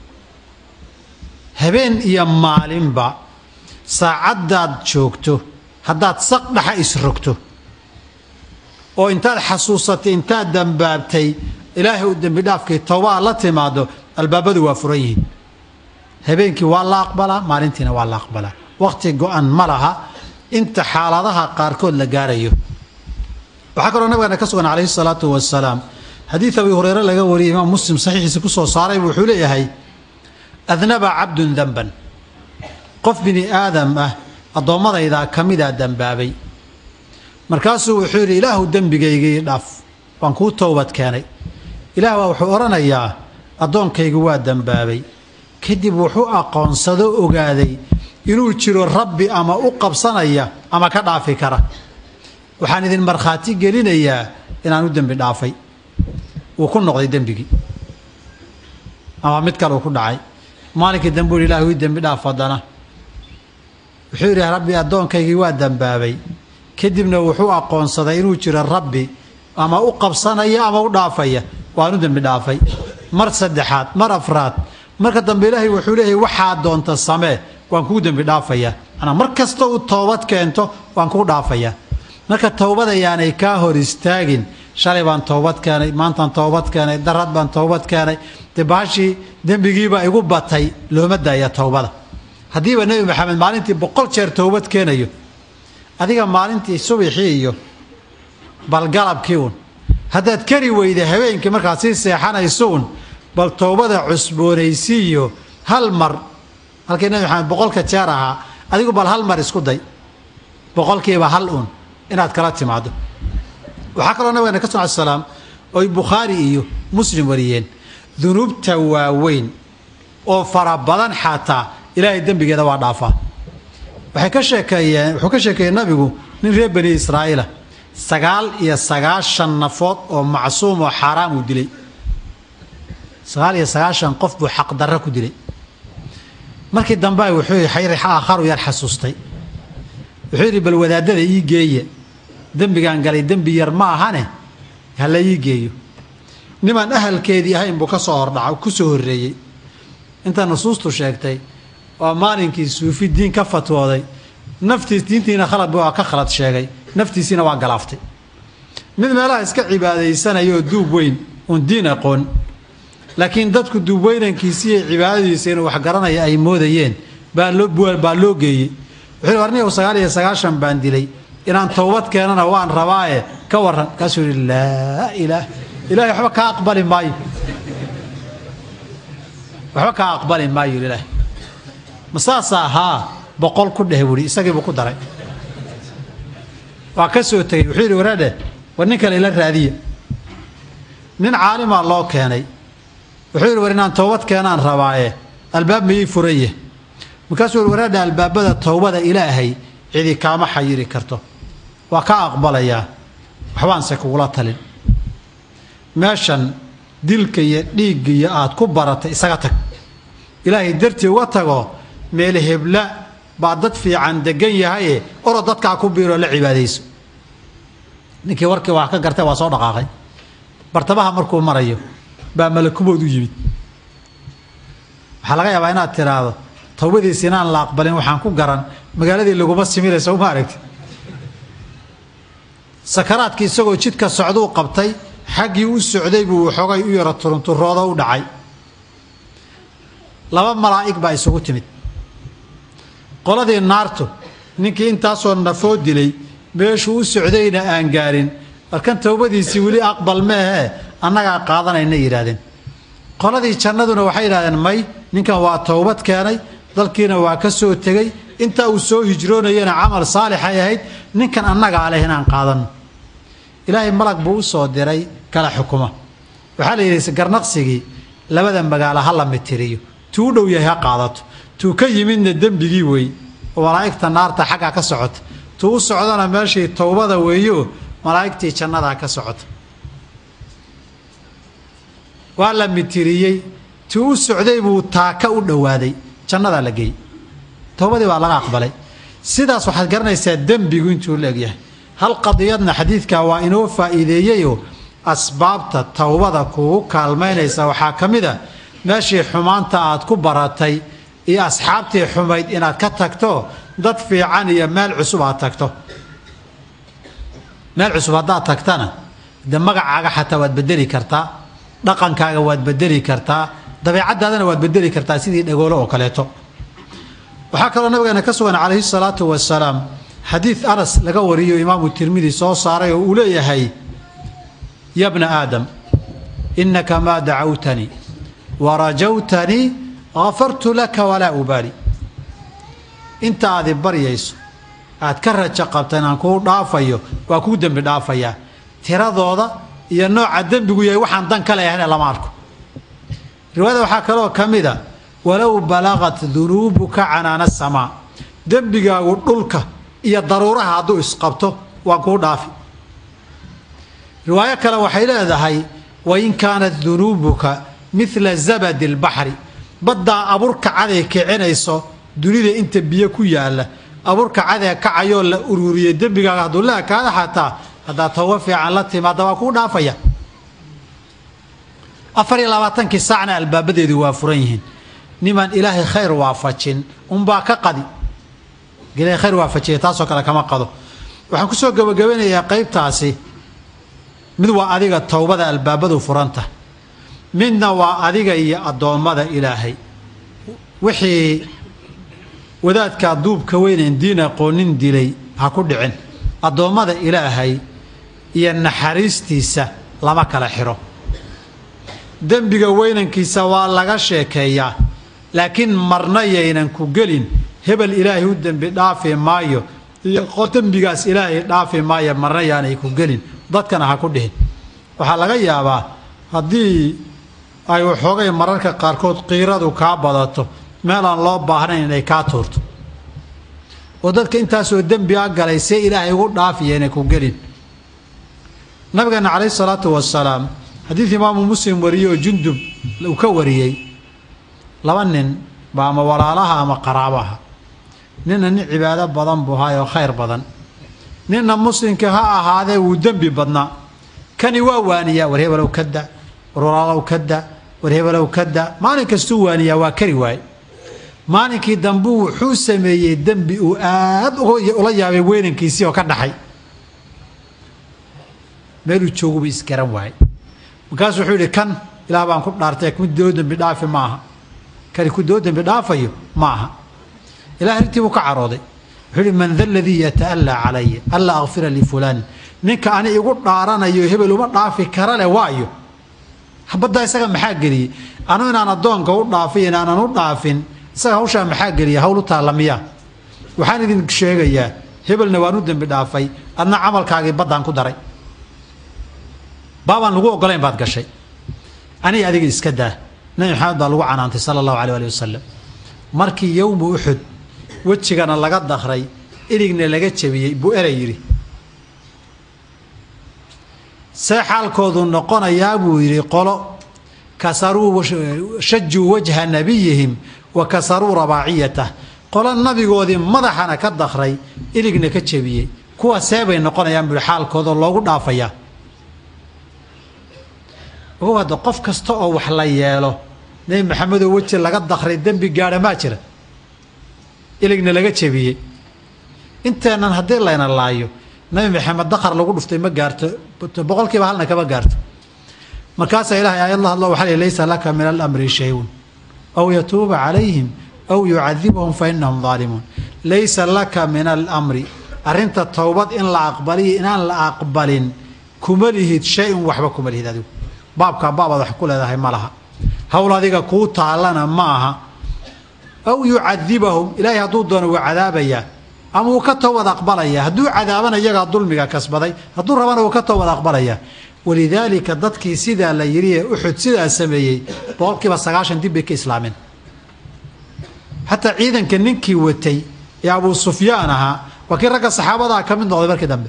habeen iyo maalinba saacaddaad joogto haddaad saq dhaxa isrogto oo intaad xasuusatay intaad dambaabtay ilaahay u dembi dhaafkii towbaa la timaado albaabadu waa furan yihiin habeenkii waa la aqbalaa maalintiina waa la aqbalaa wakhti go-an ma laha inta xaaladaha qaarkood la gaarayo وحكى النبي كسر عليه الصلاة والسلام حديث أبي هريرة لقى وري إمام مسلم صحيح سكسو صاري وحوليه هي أذنب عبد ذنبا قف بني آدم أه الضمضة إذا كمدا دنبابي مركاسه وحوري إله الدنب جيجي داف وانكو توبت كاني إله وحورنا إياه الضون كي جواد دنبابي كدب وحو أقون صدو أجادي inuu jiro rabbi ama u qabsanaya ama ka dhaafi kara waxaan idin marxaati gelinayaa inaan u dambi dhaafay uu ku noqday dambigi ama mid kale uu ku dhacay maalinka dambi Ilaahay u dambi dhaafadana wuxuu yiri rabbi adoonkaygi waa dambaabay kadibna wuxuu aqoonsaday inuu jiro rabbi ama u qabsanaya ama u dhaafaya waan u dambi dhaafay mar saddexaad mar afraad marka dambi Ilaahay wuxuu leeyahay waxa doonta samee waan ku dambi dhaafaya ana markasta uu toobad keento waan ku dhaafaya marka toobada yaanay ka hor istaagin shalay baan toobad keenay maantaan toobad keenay darad baan toobad keenay dibaashi dambigiiba igu batay looma daaya toobada hadiiba nabi maxamed maalintii boqol jeer toobad keenayo adiga maalintii subaxii iyo bal galabkii un hadaad kari weyda habeenkii markaad si seexanayso bal toobada cusboonaysiyo hal mar halkii nabi maxamed boqolka jeer ahaa adigu bal hal mar isku day boqolkiiba hal un inaad kala timaado waxa kale oo nabiga ka soo salaam oo Bukhari iyo Muslim wariyeen dunubta waaweyn oo fara badan xataa Ilaahay dambigeeda waa dhaafaa waxay ka sheekeeyeen wuxuu ka sheekeeyay nabigu nin reer bani Israa'iil sagaal iyo sagaashan nafood oo macsuum oo xaraam u dilay sagaal iyo sagaashan qof buu xaq darro ku dilay markii dambe wuxuu xayri aakhar yar xasuustay wuxuu yiri bal wadaadada ii geeye dambigan galay dambi yar ma ahane hala ii geeyo niman ahalkeedii ahayn buu ka soo hordhac ku soo horeeyay inta nasuustu sheegtay oo maalinkii suufi diin ka fatwooday naftiis diintiina khalad buu ka khalad sheegay naftiisina waa galaaftay mid meelaha iska cibaadeysanayoo duub weyn oo diin aqoon laakiin dadku duub weynankiisii cibaadadiisa inuu wax garanaya ay moodayeen baa loo baa loo geeyay wuxuu warnay sagaal iyo sagaashan baan dilay inaan toobad keenana waan rabaaye ka waran kaasuu la ilaah ilaahay waxba ka aqbali maayo waxba ka aqbali maayo ilaahay masaasa ha boqol ku dheewri isagiiba ku daray waa ka soo tagay wuxuu yiri waraade war ninka ila raadiya nin caalima loo keenay wuxuu yiri war inaan toobad keenaan rabaaye albaab miyay furaye markaasuu waraada albaabada toobada Ilaahay cidi kaama xayiri karto waa ka aqbalaya waxbaan se kugula talin meeshan dilka iyo dhiigga iyo aad ku baratay isaga tag Ilaahay dartii uga tago meel hebla baa dad fiican degan yahay oo dadka ku biiro la cibaadeyso ninkii warkii wax ka gartay waa soo dhaqaaqay bartabaha markuu marayo baa malakumood u yimid waxa laga yaabaa inaad tiraado toobadiisa inaan la aqbalin waxaan ku garan magaaladii laguma similayso uma aragtay sakaraadkii isagoo jidka socdo qabtay xaqii u socday buu xogay u yara turunturooda u dhacay laba malaa'ig baa isugu timid qoladii naartu ninkii intaasoo nafood dilay meeshuu u socdayna aan gaarin markan toobadiisii weli aqbal meehe annaga qaadanayna yiraahdeen qoladii jannaduna waxay yiraahdeen may ninkan waa toobad keenay dalkiina waa ka soo tagay inta uu soo hijroonayna amal saalix ay ahayd ninkan annaga aleeh inaan qaadan Ilaahay malag buu soo diray kala xukuma waxa la yiri garnaqsigii labada magaalo hal mid tiriyo tuu dhow yahay qaadato tuu ka yimidna dambigii way malaa'igta naarta xaqa ka socota tuu socdana meeshii toobada weeyo malaa'igtii jannada ka socota waa la mitiriyay tuu socday buu taaka u dhawaaday jannada la geey toobadii waa laga aqbalay sidaas waxaad garanaysaa dambigu intuu leeyahay hal qadiyadna xadiidka waa inoo faa'iideeyo asbaabta toobada ku kaalmeynaysa waxa kamida meeshii xumaanta aad ku baratay iyo asxaabtii xumayd inaad ka tagto dad fiican iyo meel cusub aad tagto meel cusub aad tagtana de magacaaga xataa waad bedeli kartaa dhaqankaaga waad bedeli kartaa dabeecadaadana waad bedeli kartaa sidii dhagoolo oo kaleeto waxa kale nabigeena ka sugan calayhi salaatu wasalaam حديث أنس لقوري إمام الترمذي صلى الله عليه وسلم يا ابن آدم إنك ما دعوتني ورجوتني غفرت لك ولا أبالي أنت هذه بريس أتكرر شقبتنا نكون ضافيو وأكون بدافيا ترى ذوذا ينوع الدم بيجي وحن دن كلا يعني لا ماركو رواية وحكلوا كمذا ولو بلغت ذنوبك عنان السماء دم بيجي وطلك يا ضرورة هذا إسقطه وأكون ضافي رواية كلا وحيلة ذهي وإن كانت ذنوبك مثل زبد البحر بدأ أبورك عليك عنيسو دنيا أنت بيكو يالا أبورك عليك كعيول أرورية دبيك هذا الله كذا حتى هذا توفي على تما دواكو نافيا أفري لواتن كسعنا الباب ذي وافرينهن نمان إلهي خير وافتشين أمباك قدي قال خير وافتشين تاسو كلا كما قضوا وحنكسو جب جبنا يا قيب تاسي من وعديك التوبة الباب ذو فرنته من وعديك يا الدوام ماذا إلهي وحي وذات كذوب كوين دين قونين دلي هكود عن الدوام ماذا إلهي ينحرستيسا لما كلا حرو دم بجوين كيسا والله شيكيا لكن مرنا ينكو قلين هبل إلهي ودم بدافع مايو قتم بجاس إلهي دافع مايو مرنا ينكو قلين ضد كان هكودهن وحلا جيابا هدي أيوة حوجي مررك قاركود قيرد وكعبضته ما لان الله بحرين إني كاتورت وضد كأنت سو الدم بيعقل يسير إلهي يقول دافع ينكو قلين نبينا عليه الصلاة والسلام حديث إمام مسلم وريو جندب لو كوريي لونن بام ورالها ما قرابها نن عبادة بدن بها وخير بدن نن مسلم كها هذا ودم ببدنا كان يوانيا ورهي ولو كدا ورلا لو كدا ورهي ولو كدا ما نكستوانيا وكري واي ما نكي دنبو حسمي دنبي وآد ولا يا وين كيسي وكدحي ميلو تشوغو بيسكران واي markaas wuxuu yiri kan ilaa baan ku dhaartay ku doodan bidaafi maaha kali ku doodan bidaafayo maaha ilaa intii uu ka carooday wuxuu yiri man dhal ladhi yataalla alayya alla aghfir li fulan ninka ani igu dhaaranayo hebel uma dhaafi kara le waayo habada isaga maxaa galiyay anu inaan adoonka u dhaafin inaan u dhaafin isaga hawsha maxaa galiyay hawlu taalamiya waxaan idin sheegayaa hebelna waanu dambi dhaafay adna amalkaaga badan ku daray بابا لغو قلين بعد قشي أنا أديك إسكده نبي محمد لغو عنانتي صلى الله عليه وسلم مركي يوم أحد وتشجعنا لقد دخري إلينا لقيت شبيه بؤريري سحال كودون نقنا يا بويري قالوا كسروا شجوا وجه نبيهم وكسروا رباعيته قال النبي قودي مدحنا كدخري إلينا كتشبيه كوا سابين نقنا يا بحال كودون لغو دافيا هو هذا قف كستو وحلا له نبي محمد وجه لقد دخل الدم بجار ما جرى إلينا لقيت شبيه أنت أنا هدير لنا الله يو نبي محمد دخل لو قلت ما جارت بقول كيف حالنا كما جارت مكاسة إله يا الله الله وحلي ليس لك من الأمر شيء أو يتوب عليهم أو يعذبهم فإنهم ظالمون ليس لك من الأمر أرنت التوبة إن لا أقبلي إن لا أقبلين كمله شيء وحبا كمله ذا بابك بابا ضحكوا لها ما لها هؤلاء ذيك كوتا لنا معها أو يعذبهم إلهي هدودنا وعذابيا أما وكتوا وذقبليا هدو عذابنا يجا ظلمك كسبدي هدو ربنا وكتوا وذقبليا ولذلك ضدك سيدا لا يري أحد سيدا سمي بقولك بس عشان تبيك إسلامين حتى عيدا كننكي وتي يا أبو سفيانها وكان رجع الصحابة ذا كم من ضعيف كذا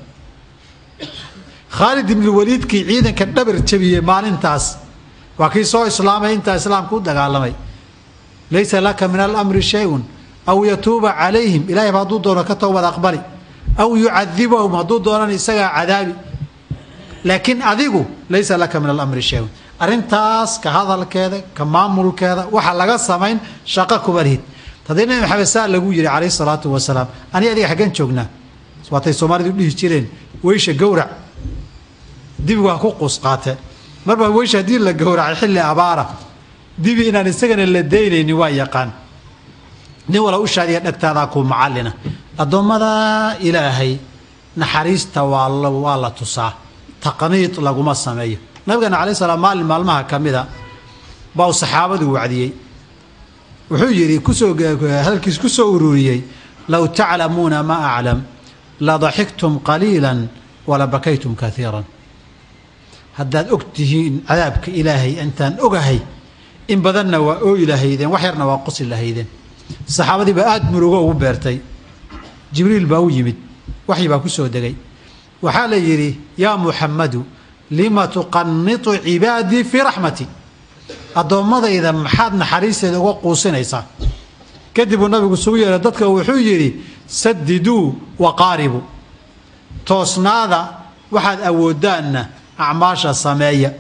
خالد بن الوليد كي عيدا كدبر تبيه مال انتاس وكي صو إسلام انت إسلام كود دعالمي ليس لك من الأمر شيء أو يتوب عليهم إلهي بعضو دون كتوبة أقبلي أو يعذبهم بعضو دون يسجع عذابي لكن أذيقوا ليس لك من الأمر شيء أرنتاس كهذا الكذا كمامل كذا وحلقة سمين شقة كبريت تدين محمد سال لجوجري عليه الصلاة والسلام أنا أدي حاجة شغنا سواتي سومار دي بيشترين ويش جورع دي بيوقع قصقاته مرة ويش هدير لجورع الحل عبارة دي بينا نستجن اللي ديني نوايا قان nin wala u shaadiya dhagtaada ku macallina adoomada ilaahay naxariista waa la waa la tusaa taqniid laguma sameeyo nabiga kaleey salaam maalin maalmaha kamida baa saxaabadu wacdiyay wuxuu yiri ku soo halkiis ku soo ururiyay law ta'lamuna ma a'lam la dhahiktum qalilan wala bakaytum kathiran haddaad ogtihiin cadaabka ilaahay intaan ogahay in badanna waa oo ilaahayden wax yarna waa qosil lahaydeen saxaabadii ba aad murugo ugu beertay jibriil baa u yimid waxyi baa ku soo degay waxa la yiri ya muhammadu lima tuqannitu ibadi fi rahmati adoomadayda maxaad naxariisteeda uga quusinaysaa kadib nabigu soo yeeray dadka wuxuu yiri sadidu wa qaribu toosnaada waxaad awoodaana acmaasha sameeya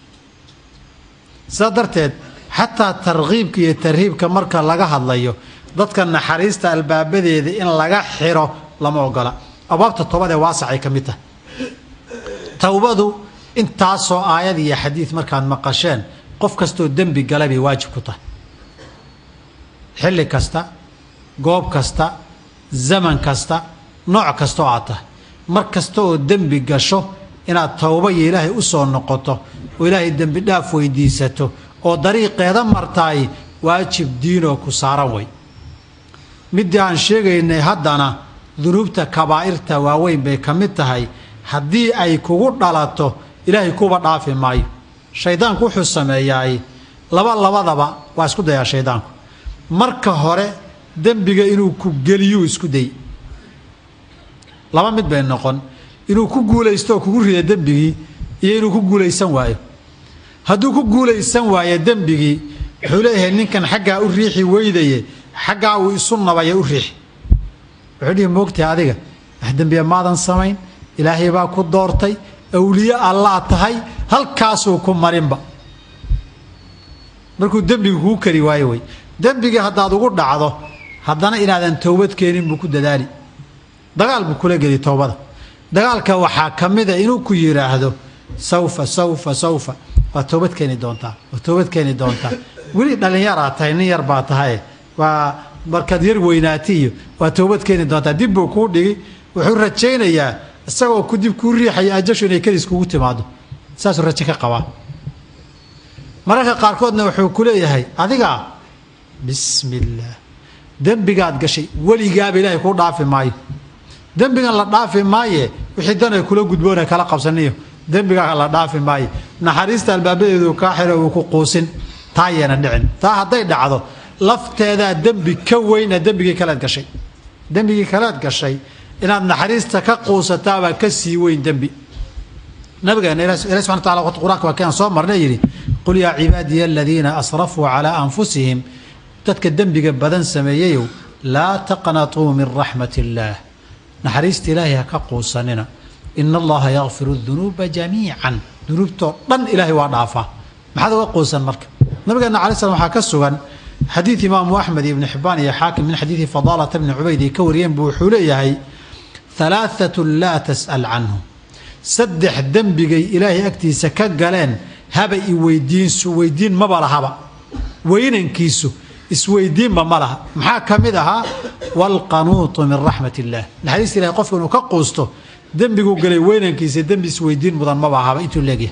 sadarteed hatta targhiibka iyo tarhiibka marka laga hadlayo dadka naxariista albaabadeeda in laga xiro lama ogola ababta toobada waasacay kamita tawbadu intaasoo aayad iyo xadiis markaan maqasheen qof kasto dambi galay waajib ku tahay xilli kasta goob kasta zaman kasta nooc kasta oo aata mar kasta oo dambi gasho inaad tawba ilaahay u soo noqoto oo ilaahay dambi dhaaf weydiisato oo dariiqeeda martay waajib diin oo ku saaran way mid aan sheegaynay haddana dunuubta kabaa'irta waaweyn bay kamid tahay haddii ay kugu dhalato ilaahay kuba dhaafi maayo shaydaanku wuxuu sameeyay laba labadaba waa isku dayaa shaydaanku marka hore dambiga inuu ku geliyo isku day laba mid bay noqon inuu ku guuleysto kugu riyo dambigi iyo inuu ku guuleysan waayo hadduu ku guuleysan waayo dambigi wuxuu leeyahay ninkan xagga u riixi weydaye xagga uu isu nabaya u riix wuxuu dhigi moogtay adiga dambiga maadan samayn ilaahay baa ku doortay awliya allah tahay halkaasuu ku marinba markuu dambigu ku kari waayo way dambiga haddaad ugu dhacdo haddana inaadan toobad keenin buu ku dadaali dagaal buu kula geli toobada dagaalka waxaa kamida inuu ku yiraahdo sawfa sawfa sawfa waa toobad keeni doontaa waa toobad keeni doontaa weli dhalinyaro tahay nin yar baa tahay waa markaad yar weynaatiyo waa toobad keeni doontaa dib buu ku dhigi wuxuu rajaynayaa isagoo ku dib ku riixay ajasho inay kadis kugu timaado saas rajo ka qaba mararka qaarkoodna wuxuu ku leeyahay adiga bismillah dambigaad gashay weligaaba ilaahay ku dhaafi maayo dambigan la dhaafi maaye wixii dan ay kula gudboona kala qabsanayo dambiga la dhaafi maayo naxariista albaabadeedu ka xiro uu ku quusin taayana dhicin taa haday dhacdo lafteeda dambi ka weyna dambigii kala gashay dambigii kala gashay inaad naxariista ka quusataa baa ka sii weyn dambi nabiga ilaahay subhanahu wa ta'ala quraanka waa kan soo marnay yiri qul ya ibadiy alladhina asrafu ala anfusihim dadka dambiga badan sameeyayo la taqnatu min rahmatillah naxariista ilaahay ka quusanina inna allaha yaghfiru dhunuba jami'an dhunubto dhan ilaahay waa dhaafa maxaad uga quusan marka nabiga alayhi salaam waxa ka sugan حديث إمام أحمد بن حبان يا حاكم من حديث فضالة بن عبيد كوريين بوحوليه ثلاثة لا تسأل عنه سدح دنبغي إلهي أكتي سكاك قالين هبا إويدين سويدين مبالا هبا وينن كيسو اسويدين مبالا محاكم إذا والقنوط من رحمة الله الحديث إلهي قفل وكقوسته دنبغو قالي وينن كيسو دنبي سويدين مضان مبالا هبا إنتو الليقيا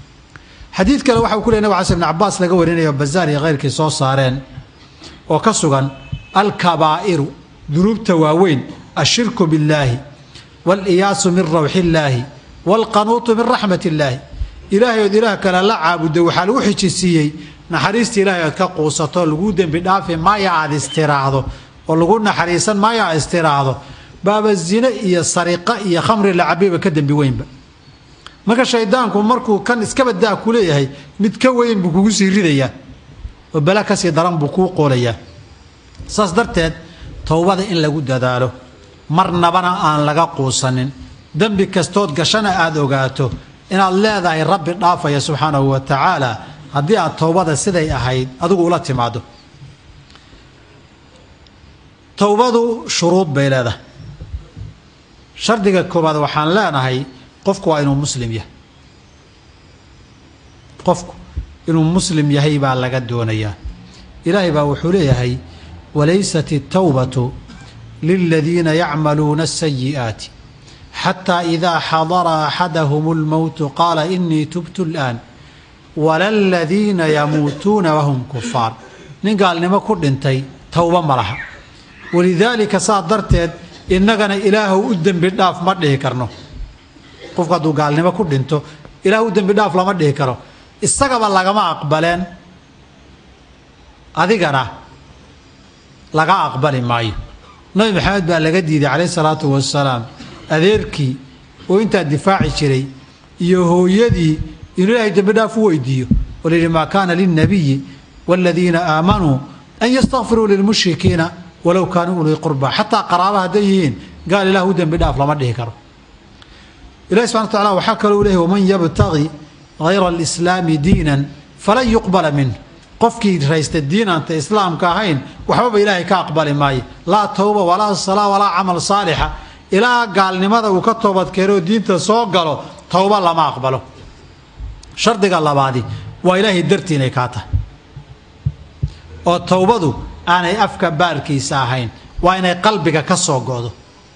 حديث كلا وحا كل نبي عاصم بن عباس لقورين يا بزاري غير كيسو صارين وكسغن الكبائر ذنوب تواوين الشرك بالله والإياس من روح الله والقنوط من رحمة الله إلهي إله كلا لا عابد وحال وحجسيي نحريست إلهي كقوسطو لغودن بدافع ما يعاد استراحه ولغو نحريسا ما يعاد استراحه باب الزنا إيا السرقة إيا خمر العبيبة كدن بوين با marka shaydaanku markuu kan iska badaa ku leeyahay mid ka weyn buu kugu sii ridaya oo balaka si daran buu ku qoolaya saas darteed toobada in lagu dadaalo marnabana aan laga quusanin dambi kastood gashana aad ogaato inaad leedahay rabbi dhaafaya subhanahu wa ta'ala hadii aad toobada siday ahayd adigu ula timaado toobadu shuruud bay leedahay shardiga koobaad waxaan leenahay qofku waa inuu muslim yahay qofku inuu muslim yahay baa laga doonayaa ilaahay baa wuxuu leeyahay walaysat الtawbatu liladiina yacmaluuna الsayi'aati xataa idaa xadara axadahum اlmowtu qaala inii tubtu اlآan wala ladiina yamuutuuna wahum kufaar. nin gaalnimo ku dhintay towba ma laha. walidaalika saa darteed innagana ilaahu u dembi dhaaf ma dhihi karno. qofku hadduu gaalnimo ku dhinto ilaahu u dembi dhaaf lama dhihi karo. isagaba lagama aqbaleen, adigana laga aqbali maayo. nabi maxamed baa laga diiday calayhi salaatu wasalaam adeerkii oo intaa difaaci jiray iyo hooyadii inuu ilaahay dembi dhaaf u weydiiyo. walayidhi maa kaana lilnabiyi waaladiina aamanuu an yastakfiruu lilmushrikiina walow kaanuu ulii qurba. xataa qaraaba hadday yihiin gaal ilah u dembi dhaaf lama dhihi karo. ilahi subxana wa tacala waxaa kalou leeyahy waman yabtagi hayra alislaami diinan falan yuqbala minh. qofkii raysta diin aanta islaamka ahayn waxbaba ilaahay ka aqbali maayo. laa tawba walaa salaa walaa camal saalixa ilaa gaalnimada uu ka toobadkeenoo diinta soo galo towba lama aqbalo. shardiga labaadi waa ilaahay dartii inay kaa tahay oo towbadu aanay afka baarkiisa ahayn, waa inay qalbiga ka soo go'do.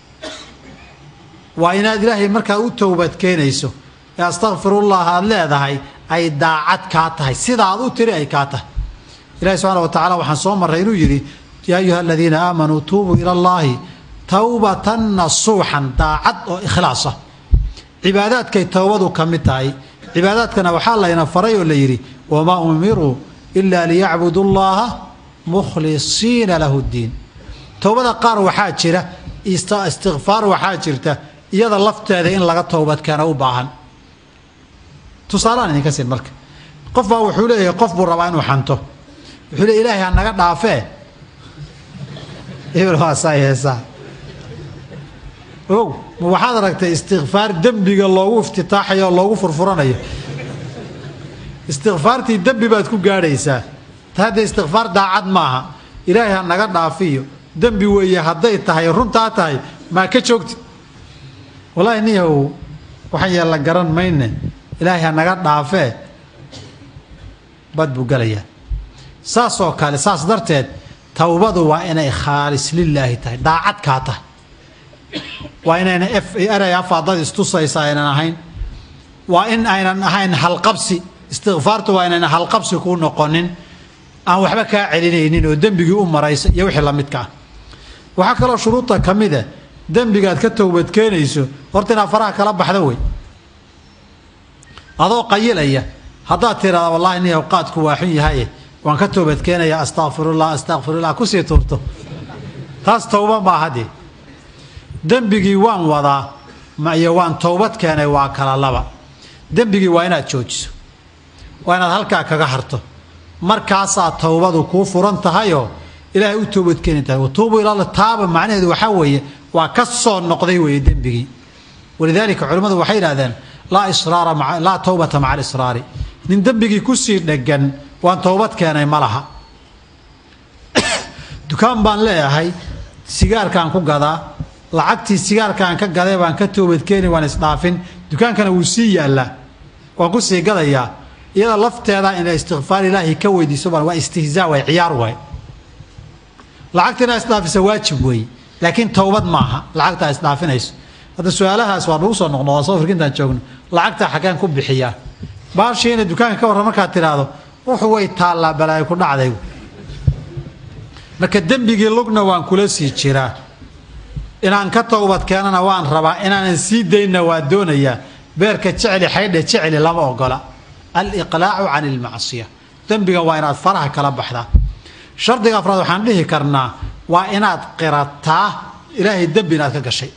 waa inaad ilaahay markaa u towbadkeenayso ee astakfirullah aad leedahay ay daacad kaa tahay, sida aad u tiri ay kaa tahay. ilahi subxaana wa tacala waxaan soo marray inuu yidhi yaa ayuha aladiina aamanuu tuubuu ila allaahi tawbatan nasuuxan, daacad oo ikhlaasa. cibaadaadkay towbadu ka mid tahay. cibaadaadkana waxaa layna faray oo la yidhi wamaa umiruu ilaa liyacbudu llaha mukhlisiina lahu ddiin. towbada qaar waxaa jira istikfaar waxaa jirta iyada lafteeda in laga towbadkeena u baahan. tusaalaan idinka siin marka qof baa wuxuu leeyahay qof buu rabaa inuu xanto. wuxuu leey ilaahay ha naga dhaafee hebel waasaa heesaa ow ma waxaad aragtay istikfaar dembiga loogu iftitaaxayo oo loogu furfuranayo. istikfaartii dembi baad ku gaadhaysaa. ta hadda istikfaar daacad maaha. ilaahay ha naga dhaafiyo dembi weeye hadday tahay runtaa tahay maa ka joogti. wallaahi niyahow waxaan yeella garan mayne ilaahay ha naga dhaafee bad buu gelayaa. saas oo kale saas darteed towbadu waa inay khaalis lilaahi tahay, daacad kaa tahay. waa inayna eray afaadad istusaysa aynan ahayn. waa in aynan ahayn halqabsi. istikfaartu waa inayna halqabsi kuu noqonin, aan waxba kaa celinaynin oo dembigii u maraysa iyo wixii la midka ah. waxaa kaloo shuruudda ka mida dembigaad ka towbadkeenayso horta inaad faraha kala baxdo wey. adoo qayilaya haddaad tiraada wallaahi nin awqaadku waa xun yahaye waan ka toobadkeenayaa astakfirullah astakfirullah kusii tuurto, taas towba maaha dee. dembigii waan wadaa iyo waan towbad keenay waa kala laba. dembigii waa inaad joojiso, waa inaad halkaa kaga harto, markaasaa towbadu kuu furan tahayoo ilaahay u toobadkeeni tahay. watuubu ila taaba macnaheedu waxaa weeye waa ka soo noqday weeye dembigii. walidaalika culimmadu waxay yidhahdeen laa israara maa laa towbata maca alisraari. nin dembigii kusii dhegan waan towbad keenay ma laha. dukaan baan leeyahay sigaarkaan ku gadaa, lacagtii sigaarkaan ka gaday baan ka toobadkeeni waan isdhaafin, dukaankana wuu sii yaallaa waan ku sii gadayaa. iyada lafteeda ina istikfaar ilaahay ka weydiiso waa istihzaa way ciyaar way. lacagtina isdhaafisa waajib weeye laakiin towbad maaha lacagtaa isdhaafinayso. hadda su-aalahaas waa nagu soo noqnoqdaa soo firkintaan joogno. lacagtaa xaggaan ku bixiyaa baashiina dukaanka ka warran markaad tidhaahdo wuxuu way taallaa balaayo ku dhacday. marka dembigii lugna waan kula sii jiraa, inaan ka towbad keenana waan rabaa, inaanan sii daynna waa doonayaa. beerka jeceli xaydhe jeceli lama ogola. aliqlaacu can ilmacsiya, dembiga waa inaad faraha kala baxdaa. shardiga afraad waxaan dhihi karnaa waa inaad qirataa ilaahay dembi inaad ka gashay.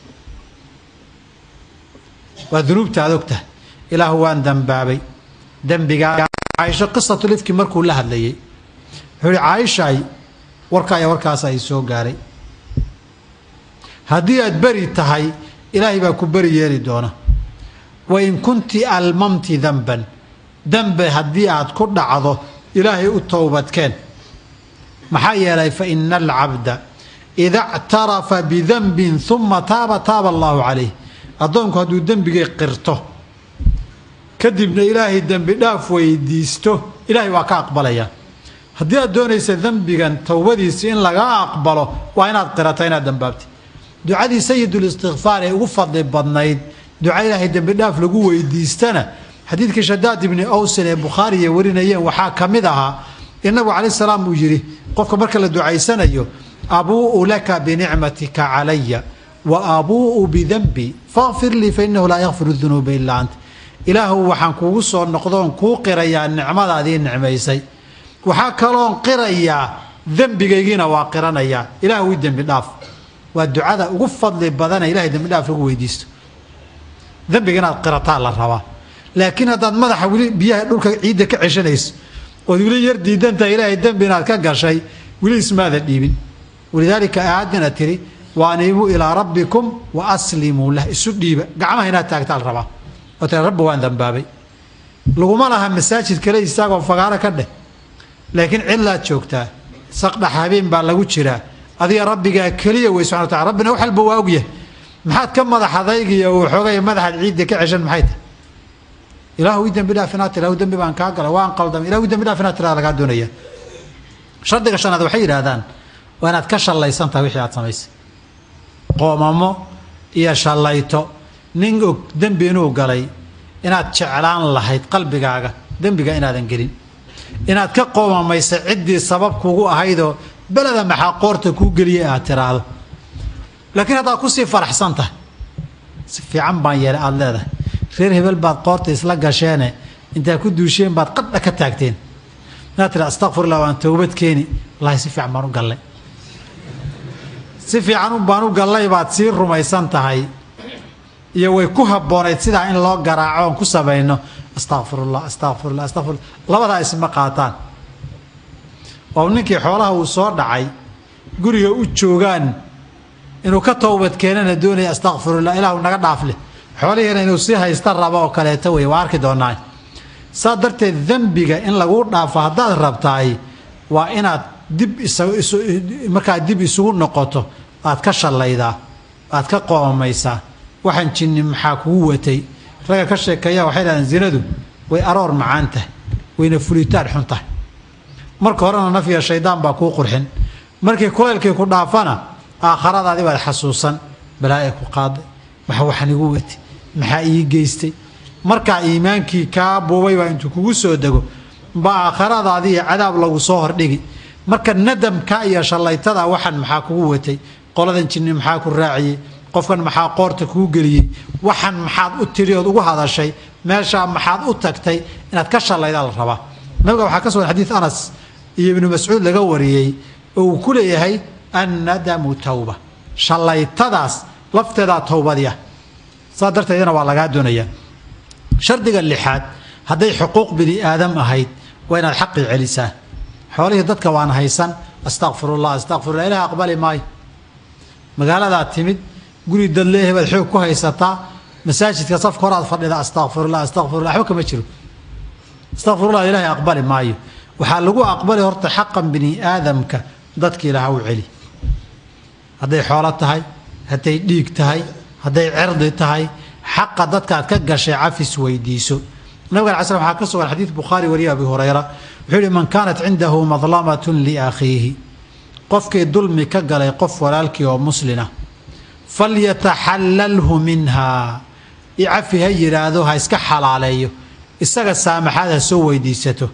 waa dunuubta aad ogtahay ilaahu waan dembaabay dembigaa. caaisho qisatulifki markuu la hadlayay wuxuu ihi caaishaay warkaaya warkaasa ay soo gaaray. haddii aad beri tahay ilaahay baa ku beri yeeli doona. wain kunti almamti danban, dembe haddii aad ku dhacdo ilaahay u towbadkeen. maxaa yeelay fa ina alcabda ida اctarafa bidanbin uma taaba taaba allahu calayh. addoonku hadduu dembigay qirto kadibna ilaahay dembi dhaaf weydiisto ilaahay waa ka aqbalaya. haddii aad doonaysa dembigan towbadiisa in laga aqbalo waa inaad qirato inaad dambaabtay ducadii sayidul istighfaar ee ugu fadli badnayd duca ilaahay dembi dhaaf lagu weydiistana xadiidkii shadaad ibni awsin ee bukhaari warinayeen waxaa ka mid ahaa in nabigu calayhi salaam uu yidhi qofka marka la ducaysanayo abuu'u laka binicmatika calaya wa abuu'u bidanbi faqfir lii fa innahu laa yakfiru dunuuba ilaa anta ilaahu waxaan kuugu soo noqdoon kuu qirayaa nicmadaadii nicmaysay waxaa kaloon qirayaa dembigaygiina waa qiranayaa ilaahu ii dembi dhaaf waa ducada ugu fadli badana ilahay dembi dhaaf lagu weydiisto dembiga inaad qirataa la rabaa laakiin haddaad madaxa weli biyaha dhulka ciidda ka ceshanayso ood weli yar diidantaha ilaahay dembi inaad ka gashay weli ismaada dhiibin walidaalika aayadina tiri wa aniibuu ilaa rabbikum wa aslimuu lah isu dhiiba gacmaha inaad taagtaa la rabaa oo tira rabbi waan dambaabay laguma laha masaajid kale istaagoo fagaaro ka dheh laakiin cillaad joogtaa saqdhax habeen baa lagu jiraa adiga rabbigaa keliya wey subxana wa tacala rabbina wax walba waa ogyahay maxaad ka madax adaygiyo uu xoogay madaxaad ciidda ka ceshan maxay tahay ilaahu ii dembi dhaaf inaad tiraahdo dembi baan kaa galay waan qaldamay ilaahu ii dembi dhaaf inaad tiraahdo lagaa doonaya shardiga shanaad waxay yidhaahdaan waa inaad ka shallaysan tahay wixii aad samaysay qoomamo iyo shallayto nin og dembi inuu galay inaad jeclaan lahayd qalbigaaga dembiga inaadan gelin inaad ka qoomamaysay ciddii sabab kugu ahaydoo beleda maxaa qoorta kuu geliyay aad tiraahdo laakiin haddaad kusii faraxsan tahay si fiican baan yeelay aada leedahay reer hebel baad qoorta isla gasheene intaad ku duusheen baad qadha ka taagteen inaad tira astaqfirullah waan towbad keeni wallaahi si fiican baan u gallay si fiican baan u gallay baad sii rumaysan tahay iyo way ku habboonayd sidaa in loo garaaco oon ku samayno astaqfirullah astaqfirullah astaqfirullah labadaa isma qaataan oo ninkii xoolaha uu soo dhacay guriga u joogaan inuu ka towbad keenana doonaya astaqfirullah ilaahu naga dhaafle xoolihiina inuu sii haysta rabo oo kaleeto wey waa arki doonaa saa darteed dembiga in lagu dhaafo haddaad rabtaay waa inaad dib markaa dib isugu noqoto aad ka shallaydaa aad ka qoomaysaa waxaan jinni maxaa kugu watay ragga ka sheekeeya waxay dhahdeen zinadu way aroor macaan tahay wayna fulitaan xun tahay marka horena nafya shaydaan baa kuu qurxin markii kulaylkii ku dhaafana aakhiradaadii baad xasuusan balaa ee ku qaaday waxa waxaan igu watay maxaa ii geystay markaa iimaankii kaa buubay baa intuu kugu soo dego baa aakhiradaadii iyo cadaab lagu soo hordhigi marka nadamka iyo shallaytada waxan maxaa kugu watay qoladan jinni maxaa ku raaciyey qofkan maxaa qoorta kuu geliyey waxan maxaad u tiri ood ugu hadashay meeshaa maxaad u tagtay inaad ka shallaydaa la rabaa nabiga waxaa ka sugan xadiid anas iyo ibnu mascuud laga wariyey oo uu ku leeyahay annadamu tawba shallaytadaas lafteedaa towbadiya saa darteedna waa lagaa doonayaa shardiga lixaad hadday xuquuq bini aadam ahayd waa inaad xaqii celisaa xoolihii dadka waan haysan astaqfirullah astaqfirullah ilaah aqbali maayo magaaladaa timid guri dad leeyahay baad xoog ku haysataa masaajidka safka horaad fadhida astaqfirullah astaqfirullah waxba kama jiro astaqfirullah ilaahay aqbali maayo waxaa lagu aqbali horta xaqan bini aadamka dadka ilaah u celi hadday xoolo tahay hadday dhiig tahay hadday cirdi tahay xaqa dadkaad ka gashay cafis weydiiso nabiga calayi slam waxaa ka sugan xadiid bukhaari wariya abi hurayra wuxuu yihi man kaanat cindahu madlamatun liakhiihi qofkii dulmi ka galay qof walaalkii oo muslina falyataxallalhu minhaa icafi ha yidhaahdo ha iska xalaaleeyo isaga saamaxaad ha soo weydiisato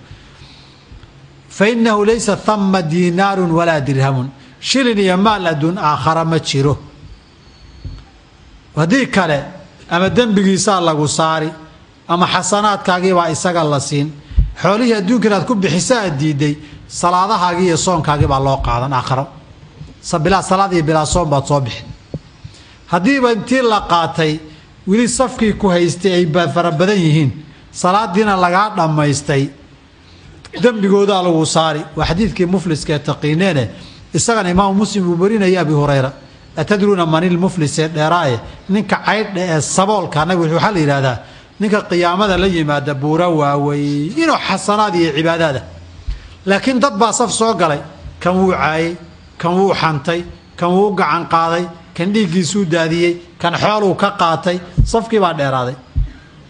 fa innahu laysa tama diinaarun walaa dirhamun shilin iyo maal adduun aakhara ma jiro haddii kale ama dembigiisaa lagu saari ama xasanaadkaagiibaa isaga la siin xoolihii adduunka inaad ku bixisa aad diiday salaadahaagii iyo soonkaagii baa loo qaadan aakharo bilaa salaad iyo bilaa soon baad soo bixin haddiiba intii la qaatay weli safkii ku haystay ay fara badan yihiin salaadiina lagaa dhammaystay dembigoodaa lagu saari waa xadiidkii mufliska ee taqiineene isagana imaamu muslim uu warinaya abi hurayra atadruuna manilmuflis ee dheeraae ninka caydha ee saboolka nabi waxaa la yidhahdaa ninka qiyaamada la yimaada buura waaweyn inuu xasanaad iyo cibaadaada laakiin dad baa saf soo galay kan wuu caayey kan wuu xantay kan wuu gacan qaaday kan dhiiggiisuu daadiyey kan xooluu ka qaatay safkii baa dheeraaday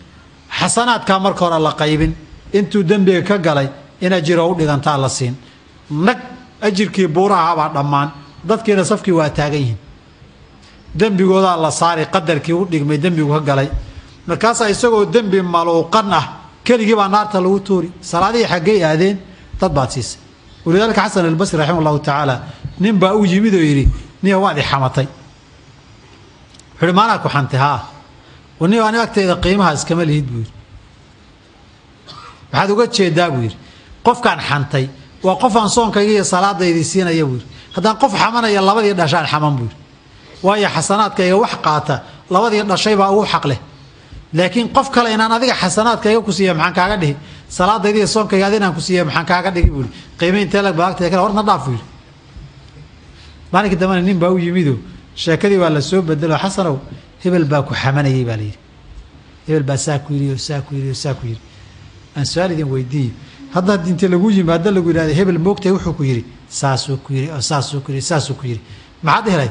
xasanaadkaa marka hore la qaybin intuu dembiga ka galay in ajiro u dhigantaa la siin nag ajirkii buuraha baa dhammaan dadkiina safkii waa taagan yihiin dembigoodaa la saari qadarkii u dhigmay dembigu ka galay markaasaa isagoo dembi maluuqan ah keligii baa naarta lagu tuuri salaadihii xaggay aadeen dad baad siisay walidaalika xasan albasri raximah allahu tacaala nin baa u yimid oo yidhi niya waad i xamatay wuxuu ihi maanaa ku xantay haa wani ani agteeda qiimaha iskama lihid buu yidhi waxaad uga jeedaa buu yidhi qofkaan xantay waa qofaan soonkayga iyo salaadaydii siinaya buu yidhi haddaan qof xamanaya labadii dhashaan xaman buu yidhi waayo xasanaadkayga wax qaata labadii dhashay baa ugu xaq leh laakiin qof kale inaan adiga xasanaadkayga ku siiya maxaan kaaga dhihi salaadayda iyo soonkayga adi inaan ku siiya maxaan kaaga dhigi buu yidhi qiime intee lag baagtay kale horna dhaaf buu yidhi maalinkii dambena nin baa u yimidoo sheekadii waa la soo bedelo xasanow hebel baa ku xamanayay baa la yidhi hebel baa saa ku yidhi oo saa ku yidhi oo saa ku yidhi aan su-aal idin weydiiye hadda inta lagu yimaado lagu yidhahda hebel moogtay wuxuu ku yidhi saasuu ku yidhi oo saasuu ku yidhi saasuu ku yidhi maxaad helay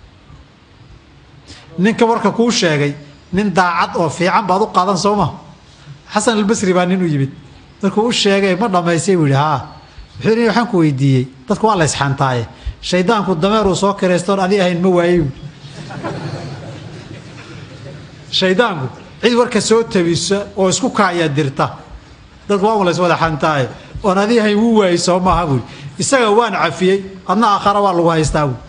ninka warka kuu sheegay nin daacad oo fiican baad u qaadan soo ma xasan albasri baa nin u yimid markuu u sheegay ma dhammaystay buu yidhi haa wuxuu yidhi waxaan ku weydiiyey dadku waa la ysxantaaye shaydaanku dameeruu soo kiraystoon adi ahayn ma waayey buui shaydaanku cid warka soo tabisa oo isku kaaya dirta dadku waa lays wada xantaaye oon adi ahayn wuu waayey soo maaha buui isaga waan cafiyey adna aakhara waa lagu haystaa buui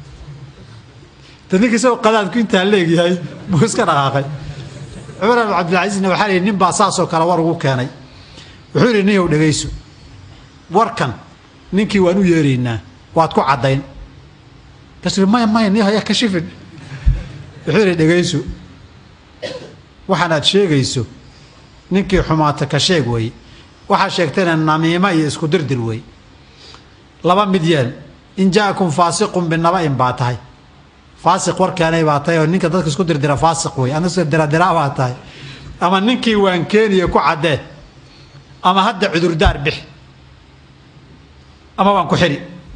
ninka isagoo qadaadku intaa leegyahay buu iska dhaqaaqay cumar ibn cabdilcasiisna waxaa la yidhi nin baa saasoo kale war ugu keenay wuxuu yidhi ninyow dhegayso warkan ninkii waan u yeeraynaa waad ku caddayn kasri maya maya ni haya ka shifin wuxuu yidhi dhegayso waxaanaad sheegayso ninkii xumaata ka sheeg weeye waxaad sheegtayna namiimo iyo isku dirdir weeye laba mid yeel in jaakum faasiqun binaba'in baa tahay faasiq warkeenay baa tahay oo ninka dadka isku dirdira faasiq wey ana isku diradiraa baa tahay ama ninkii waan keeniye ku caddee ama hadda cudurdaar bix ama waan ku xidhi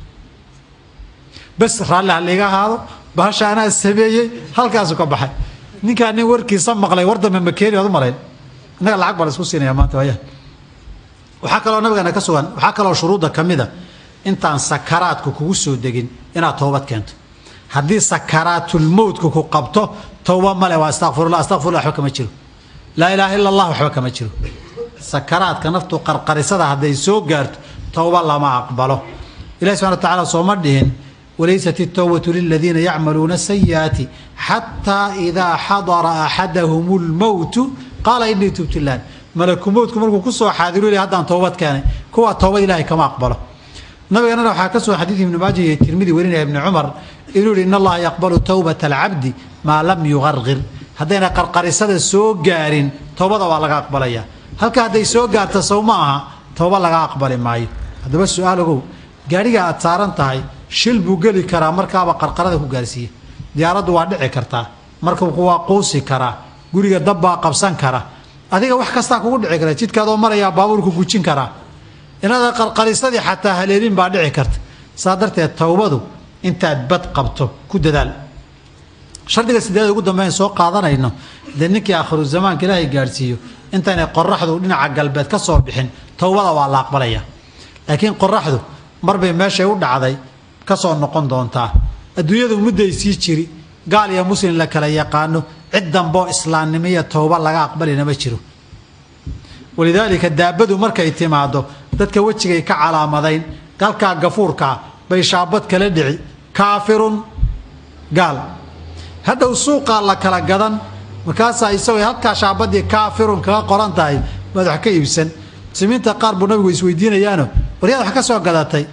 bas raalli ha liiga ahaado bahasha anaa sameeyey halkaasuu ka baxay ninkaa nin warkiisa maqlay war dambe ma keeni waad u malayn innaga lacag baa la isku siinaya maanta waaya waxaa kaloo nabigeena ka sugan waxaa kaloo shuruudda ka mida intaan sakaraadku kugu soo degin inaad toobad keento haddii sakaraatulmowtka ku qabto towba male waa astaqfirullah astaqfirullah waxba kama jiro laa ilaaha ila allah waxba kama jiro sakaraadka naftu qarqarisada hadday soo gaarto towba lama aqbalo ilahi subxana wa tacaala sooma dhihin walaysat الtowbatu liladiina yacmaluuna sayi'aati xataa idaa xadara axadahum اlmowtu qaala inii tubtu ilaan malaku mowtku markuu kusoo xaadiru ilahi haddaan toobad keenay kuwaa toobad ilahay kama aqbalo nabigana waxaa ka sugan xadiid ibni maaja iyo tirmidi warinaya ibni cumar inuu yihi in allaha yaqbalu towbata alcabdi maa lam yuqarqir haddayna qarqarisada soo gaarin towbada waa laga aqbalaya halka hadday soo gaarta sow ma aha towba laga aqbali maayo haddaba su-aal ogow gaadhiga aad saaran tahay shil buu geli karaa markaaba qarqarada ku gaarsiiye diyaaraddu waa dhici kartaa markabku waa quusi karaa guriga dabbaa qabsan kara adiga wax kastaa kugu dhici kara jidkaadoo marayaa baabuurku gujin karaa inaada qarqarisadii xataa haleelin baa dhici karta saa darteed towbadu intaad bad qabto ku dadaal shardiga sideed ugu dambeyn soo qaadanayno dee ninkii aakhiru zamaanka ilaahay gaadhsiiyo intaynay qoraxdu dhinaca galbeed ka soo bixin towbada waa la aqbalaya laakiin qoraxdu marbay meeshay u dhacday ka soo noqon doontaa adduunyadu mudday sii jiri gaal iyo muslim la kala yaqaano cid damboo islaamnimo iyo towba laga aqbalina ma jiro walidaalika daabadu markay timaado dadka wejigay ka calaamadayn galkaa gafuurkaa bay shaabad kala dhici kaafirun gaal hadhow suuqaa la kala gadan markaasaa isagoo halkaa shaabadii kaafirun kaga qoran tahay maad wax ka iibsan muslimiinta qaar buu nabigu isweydiinayaano waryaad wax ka soo gadatay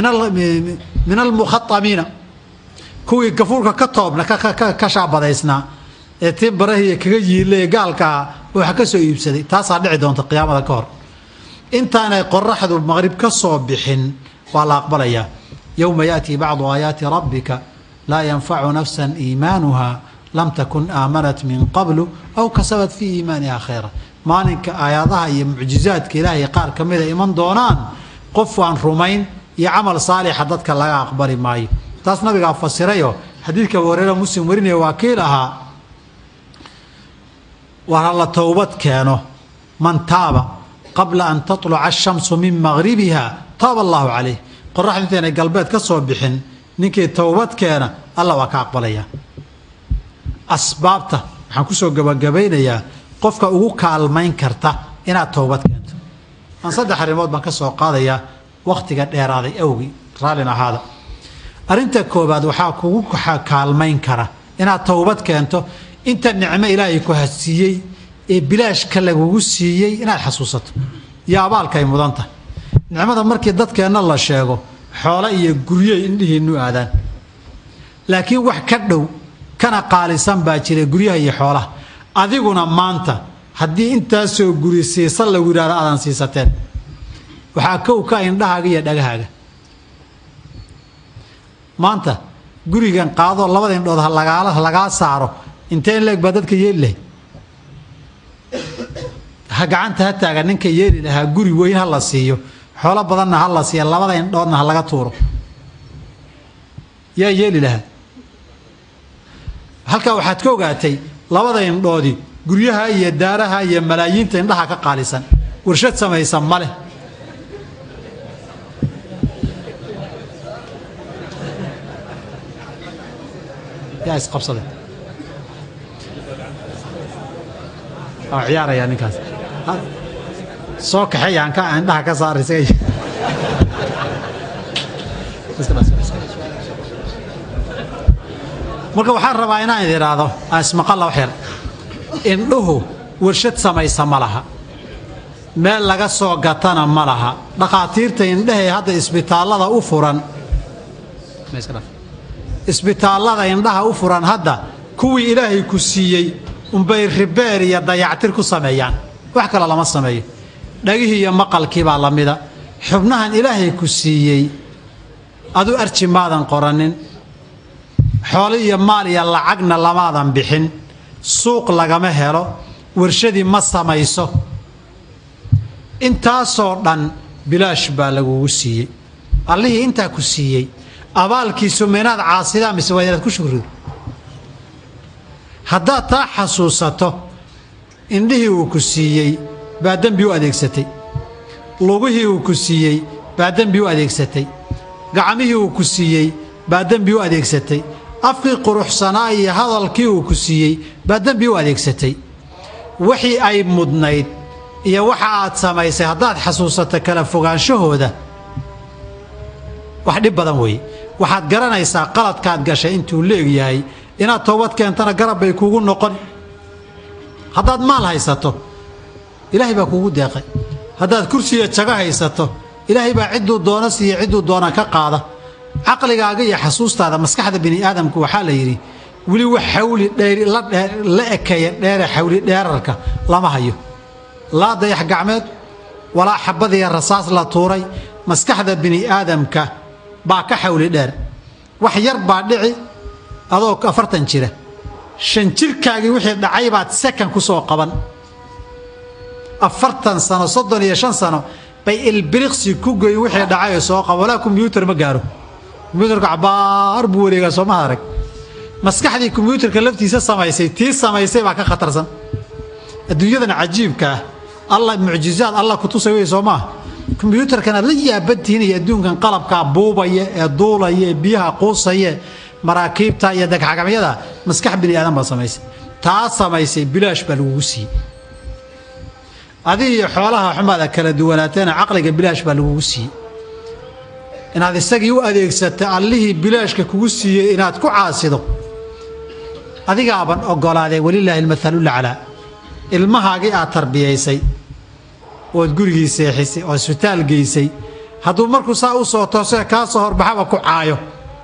min almukhatamiina kuwii gafuurka ka toobna ka shaabadaysnaa ee tii barahiya kaga yiile gaalkaa wax ka soo iibsaday taasaa dhici doonta qiyaamada ka hor intaanay qoraxdu maqrib ka soo bixin waa la aqbalayaa yowma yaatii bacdu aayaati rabbika laa yanfacu nafsan iimaanuha lam takun aamanat min qablu aw kasabat fii iimaaniha khayra maalinka aayadaha iyo mucjizaadka ilaahay qaar ka mida iman doonaan qof aan rumayn iyo camal saalixa dadka laga aqbali maayo taas nabigaa fasirayoo xadiidka abu hureyra muslim warinaya waa kiil ahaa waa la towbad keeno man taaba qabla an tatluca ashamsu min maqribiha taaba allahu calayh qoraxda intaanay galbeed ka soo bixin ninkii towbad keena alla waa ka aqbalaya asbaabta waxaan ku soo gabagabeynayaa qofka ugu kaalmayn karta inaad towbad keento aan saddex arrimood baan ka soo qaadayaa waqtiga dheeraaday awgi raalin ahaada arrinta koobaad waxaa kugu kaalmayn kara inaad towbad keento inta nicmo ilaahay ku hasiiyey ee bilaashka lagugu siiyey inaad xasuusato iyo abaalka ay mudan tahay nicmada markii dadkeenna la sheego xoolo iyo guryo indhihiinnu aadaan laakiin wax ka dhow kana qaalisan baa jira guryaha iyo xoolaha adiguna maanta haddii intaasoo guri siisa lagu yidhahdo aadan siisateen waxaa kow ka indhahaaga iyo dhagahaaga maanta gurigan qaadoo labada indhood ha lagaala lagaa saaro intee in leeg baa dadka yeeli lahay ha gacanta ha taaga ninka yeeli lahaa guri weyn ha la siiyo xoolo badanna ha la siiya labada indhoodna ha laga tuuro yaa yeeli lahaa halkaa waxaad ka ogaatay labada indhoodii guryaha iyo daaraha iyo malaayiinta indhaha ka qaalisan warshad samaysan ma leh yaa isqabsaday oo ciyaarayaa ninkaas soo kaxeeya aan ka indhaha ka saaraysa marka waxaan rabaa inaan idin iraahdo aan ismaqal wax yar indhuhu warshad samaysa ma laha meel laga soo gatana ma laha dhaqaatiirta indhahay hadda isbitaallada u furan isbitaallada indhaha u furan hadda kuwii ilaahay ku siiyey unbay ribeer iyo dayactir ku sameeyaan wax kale lama sameeyo dhagihii iyo maqalkii baa la mida xubnahan ilaahay ku siiyey adu arji maadan qoranin xoolo iyo maal iyo lacagna lamaadan bixin suuq lagama helo warshadii ma samayso intaasoo dhan bilaash baa lagugu siiyey allihii intaa ku siiyey abaalkiisu minaad caasidaa mise waa inaad ku shukrido haddaad taa xasuusato indhihii uu ku siiyey baa dembi u adeegsatay lugihii uu ku siiyey baa dembi u adeegsatay gacmihii uu ku siiyey baa dembi u adeegsatay afkii quruxsanaa iyo hadalkii uu ku siiyey baa dembi u adeegsatay wixii ay mudnayd iyo waxa aad samaysay haddaad xasuusato kala fogaanshahooda wax dhib badan weeye waxaad garanaysaa qaladkaad gashay intuu leegyahay inaad toobad keentana garab bay kugu noqon haddaad maal haysato ilaahay baa kugu deeqay haddaad kursiya jaga haysato ilaahay baa cidduu doono siiya cidduu doona ka qaada caqligaaga iyo xasuustaada maskaxda bini aadamku waxaa la yidhi weli wax xawli dheeri la ekeeya dheere xawli dheerarka lama hayo laa dayax gacmeed walaa xabadiiyo rasaas la tuuray maskaxda bini aadamka baa ka xawli dheer wax yar baa dhici adoo afartan jira shan jirkaagii wixii dhacay baad sekan ku soo qaban afartan sano soddon iyo shan sano bay ilbiriqsi ku goy wixii dhacay soo qabo walaa kombiyuutar ma gaaro kombiyuutarka cabaar buu wareegaa soo ma arag maskaxdii kombiyuutarka laftiisa samaysay tii samaysay baa ka khatarsan adduunyadan cajiibka ah allah mucjizaad allah ku tusay wey soo maaha kombiyuutarkanaad la yaabantihiin iyo adduunkan qalabkaa buubaya ee duulaya ee biyaha quusaya maraakiibta iyo dagxagamyada maskax bini aadan baa samaysay taa samaysay bilaash baa lagugu siiyey adii iyo xoolaha xumaada kala duwanaateena caqliga bilaash baa lagugu siiyey inaad isagii u adeegsata allihii bilaashka kugu siiyey inaad ku caasido adigaaban ogolaadee walilaahi almathalu laclaa ilmahaagii aad tarbiyaysay ood gurigii seexisay oo isbitaal geysay hadduu markuu saa u soo toosee kaa soo horbaxaba ku caayo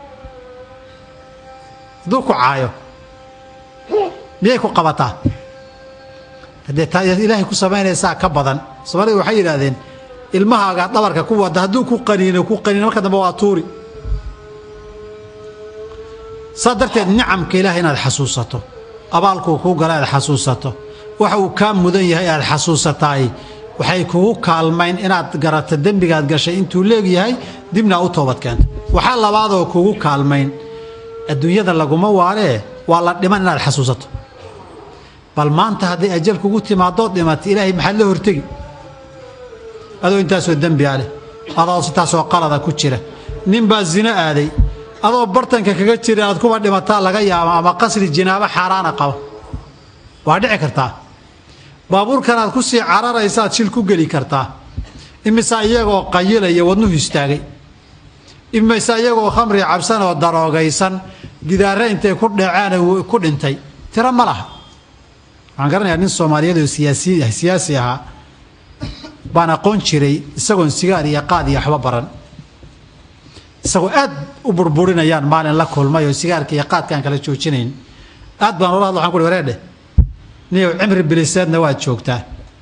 hadduu ku caayo miyay ku qabataa haddee taa ilaahay ku samaynaysaa ka badan soomaalida waxay yidhaahdeen ilmahaagaa dhabarka ku wada hadduu ku qaniino ku qaniino marka dambe waa tuuri saa darteed nicamka ilaahay inaad xasuusato abaalkuu kuu gala aad xasuusato waxa uu kaa mudan yahay aad xasuusataay waxay kugu kaalmayn inaad garato dembigaad gashay intuu leegyahay dibna u toobad keento waxaa labaadoo kugu kaalmayn adduunyada laguma waaree waa la dhiman inaad xasuusato bal maanta hadday ajal kugu timaadood dhimatay ilaahay maxaad la hortegi adoo intaasoo dembi a leh adoo intaasoo qalada ku jira nin baa zina aaday adoo bartanka kaga jira aad kuba dhimataa laga yaabo ama qasri jinaaba xaraana qabo waa dhici kartaa baabuurkan aad ku sii cararaysaa shil ku gali kartaa imisa iyagoo qayilaya wadnuhu istaagay imisa iyagoo khamri cabsan oo daroogaysan gidaare intay ku dhaceen ku dhintay tira ma laha waxaan garanayaa nin Soomaaliyeed oo siyaasi siyaasi ahaa baan aqoon jiray isagoo sigaar iyo qaad iyo waxba baran isagoo aad u burburinayaan maalin la kulmay oo sigaarka iyo qaadkan kala joojinayn aad baan walaal waxaan ku wareedhe niyo cimri bilisaadna waa joogtaa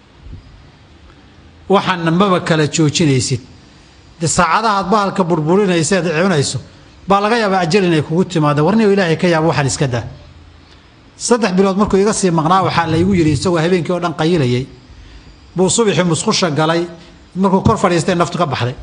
waxaan maba kala joojinaysid de saacadaha bahalka burburinaysa ee cunayso baa laga yaabaa ajal inay kugu timaado warniyo ilaahay ka yaabo waxaan iska daa saddex bilood markuu iga sii maqnaa waxa la igu yiri isagoo habeenkii oo dhan qayilayay buu subaxii musqusha galay markuu kor fadhiistay naftu ka baxday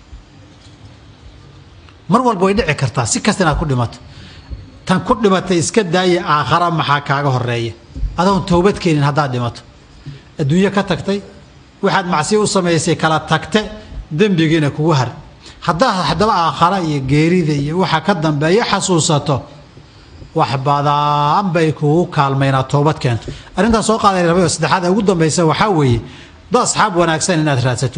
mar walba way dhici kartaa si kasta inaad ku dhimato tan ku dhimatay iska daaya aakhara maxaa kaaga horeeya adoon toobad keenin haddaad dhimato adduunyo ka tagtay waxaad macsiyo u samaysay kala tagte dembigiina kugu har haddaa haddaba aakhara iyo geerida iyo waxa ka dambeeya xasuusato wax badan bay kugu kaalmayna toobad keento arrintaas soo qaaday rabay saddexaad ugu dambaysa waxa weeye dad asxaab wanaagsan inaad raadsato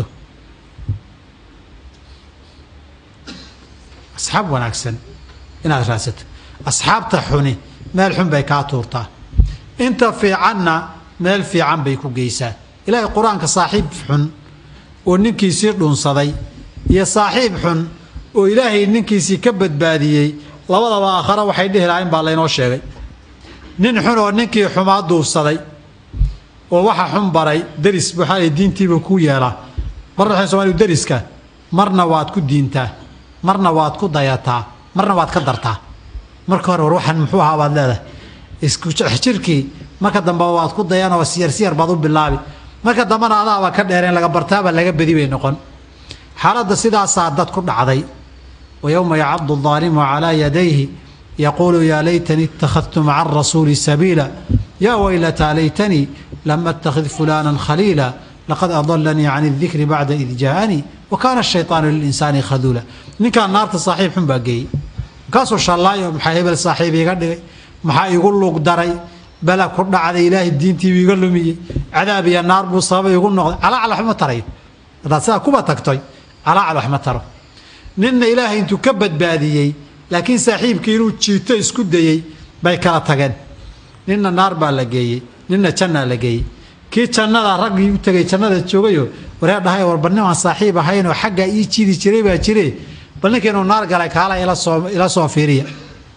asxaab wanaagsan inaad raadsato asxaabta xuni meel xun bay ka tuurtaa inta fiicanna meel fiican bay ku geysaa ilaahay quraanka saaxiib xun oo ninkiisii dhunsaday iyo saaxiib xun oo ilaahay ninkiisii ka badbaadiyay labadaba aakhara waxay dhihilaayeen baa laynoo sheegay nin xun oo ninkii xumaa duufsaday oo waxa xun baray daris waxa ay diintiiba ku yeelaa marna waxay Soomaalidu dariska marna waad ku diintaa marna waad ku dayataa marna waad ka dartaa marka hore waxan muxuu ahaa baad leedahay isku jirkii marka dambe waad ku dayana oo siyar siyar baad u bilaabi marka dambana adaaba ka dheereen laga bartaaba laga badi bay noqon xaaladda sidaas dad ku dhacday ويوم يعض الظالم على يديه يقول يا ليتني اتخذت مع الرسول سبيلا يا ويلتى ليتني لم اتخذ فلانا خليلا لقد أضلني عن الذكر بعد إذ جاءني وكان الشيطان للإنسان خذولا من كان نار صاحب حن باقي كاسو شالله محايب الصاحب يقدر محا يقول له قدري بلا كرنا على إله الدين تي يقول له مي عذابي النار مصاب يقول له على على حمى تري هذا سا كوبا تكتوي على على حمى ترى نن إله أنتو كبد باديي لكن صاحب كيرو تشيتو اسكو ديي باي كلا تغن نن النار با لغيي نن جنة لغيي كي جنة رغ يو تغي جنة جوغيو ورا دحاي ور بنن صاحب هاينو حقا اي جيدي جيري با جيري بلنك انو نار غلا كالا الى سو الى سو فيريا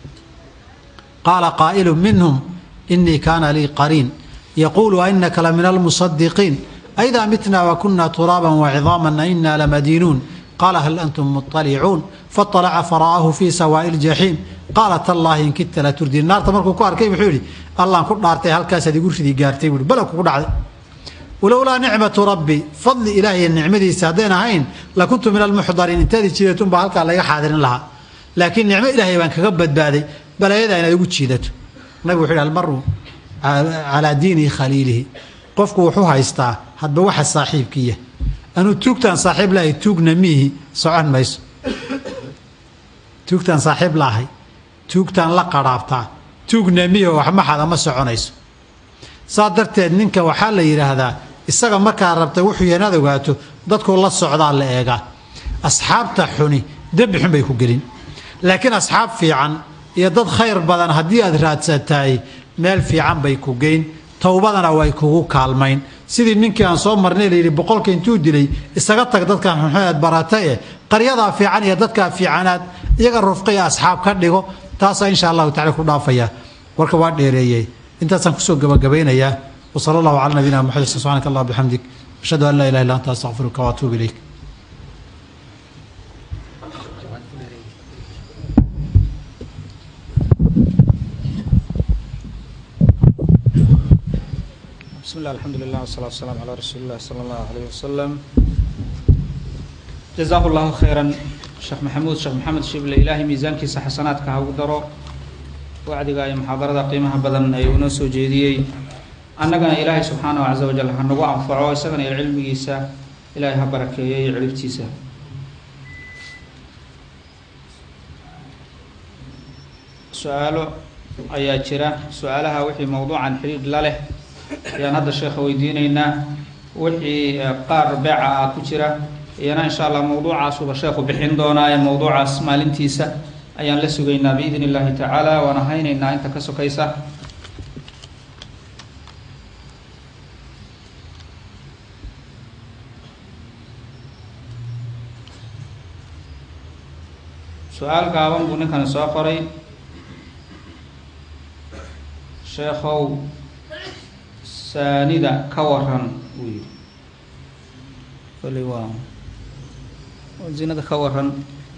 قال قائل منهم إني كان لي قرين يقول أئنك لمن المصدقين أئذا متنا وكنا ترابا وعظاما أئنا لمدينون قال هل أنتم مطلعون فاطلع فرآه في سواء الجحيم قال تالله إن كدت لتردي النار تمركو كوار كيف حولي الله كنت نارتي هل كاسة دي قرشي قارتي بلا كنت عدي ولولا نعمة ربي فضل إلهي النعمة دي سادين هين لكنت من المحضرين انتادي تشيدتون بهالك الله يحاضرين لها لكن نعمة إلهي وانك قبت بادي بلا يدا إنا يقول تشيدته نبي وحول المر على دين خليله قفك وحوها يستا حد واحد صاحب كيه أنو توكتان صاحب لا توك نميه سعان ميس توكتان صاحب لا هي توكتان لا قرابتا توك نميه وحما حدا ما سعونيس صادرت نينك waxaa la yiraahdaa isaga marka rabtay wuxuu yeenada waato dadku la socdaan la eega asxaabta xuni dab xun bay ku gelin laakiin asxaab fiican iyo dad khayr badan hadii aad raadsatay meel fiican bay ku geyn tawbadana way kugu kaalmayn sidii ninkii aan soo marnay leeyahay boqolka intuu dilay isaga tag dadkan xunxeed baratay qaryada fiican iyo dadka fiicanaad iyaga rufqiya asxaab ka dhigo taas insha Allah ta'ala ku dhaafaya warka waa dheereeyay انت سنكسو غبغبينيا وصلى الله على نبينا محمد سبحانك الله وبحمدك اشهد ان لا اله الا انت استغفرك واتوب اليك بسم الله الحمد لله والصلاه والسلام على رسول الله صلى الله عليه وسلم جزاه الله خيرا شيخ محمود شيخ محمد شبل الهي ميزانك حسناتك ها ودرو وعدك يا محاضرة قيمها بدن أيونا سوجيدي أنك إلهي سبحانه عز وجل هنوع أنفعه سجن العلم جيسا إلهي هبرك يا علبتيسا su-aalo ayaa jira su-aalaha wixii mawduucan xiriir la leh ayaan hadda sheekha weydiinaynaa wixii qaar beeca ah ku jira iyana insha allah mawduucaasuba sheekhu bixin doonaa ee mawduucaas maalintiisa ayaan la sugaynaa biidn illahi tacaala waana haynaynaa inta ka sokaysa su-aal gaaban buu ninkani soo qoray sheekhow saanida ka waran buu yidhi koley waa zinada ka waran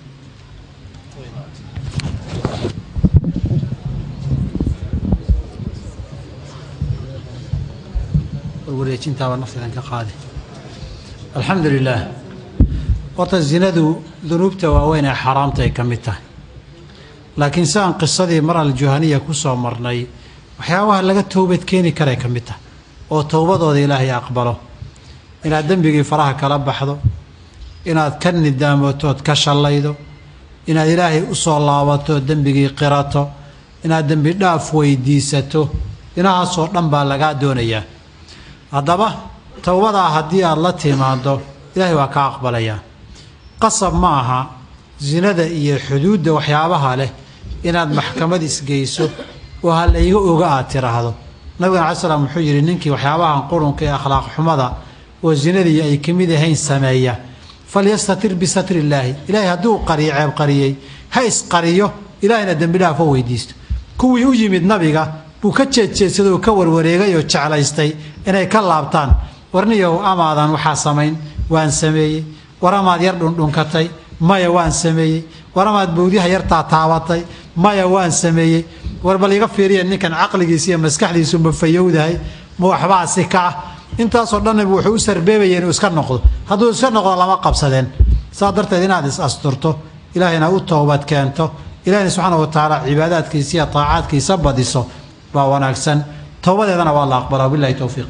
wareejintaaba naftidan ka qaadi alxamdu lilah horta zinadu dunuubta waaweyn ee xaaraamta ay ka mid tahay laakiin si aan qisadii mar aljuhaniya ku soo marnay waxyaabaha laga toobad keeni karay ka mid tahay oo towbadooda ilaahay aqbalo inaad dembigii faraha kala baxdo inaad ka nidaamotood ka shallaydo inaad ilaahay u soo laabato dembigii qirato inaad dembi dhaaf weydiisato inahaasoo dhan baa lagaa doonayaa haddaba towbadaa haddii aada la timaado ilaahay waa kaa aqbalayaa qasab ma aha zinada iyo xuduudda waxyaabaha leh inaad maxkamad isgeyso oo ha la iga oga aad tiraahdo nabigana cala slam wuxuu yidhi ninkii waxyaabahan qurunka ee akhlaaq xumada oo zinadii ay ka mid ahayn sameeya falyastatir bisatri illaahi ilaahay hadduu qariyo ceeb qariyey ha isqariyo ilaahayna dembi dhaaf oo weydiisto kuwii u yimid nabiga buu ka jeedjeedsaday oo ka warwareegay oo jeclaystay inay ka laabtaan warniyow amaadan waxaa samayn waan sameeyey war amaad yar dhundhunkatay maya waan sameeyey war amaad bawdiyaha yartaa taabatay maya waan sameeyey war bal iga fiiriya ninkan caqligiisa iyo maskaxdiisu ma fayowdahay ma waxbaa si ka ah intaasoo dhannabu wuxuu u sarbeebaya inuu iska noqdo hadduu iska noqdo lama qabsadeen saa darteed inaad is asturto ilaahayna u toobad keento ilahayna subxaana wa tacaala cibaadaadkiisa iyo taacaadkiisa badiso baa wanaagsan towbadeedana waa la aqbalaa billahi towfiiq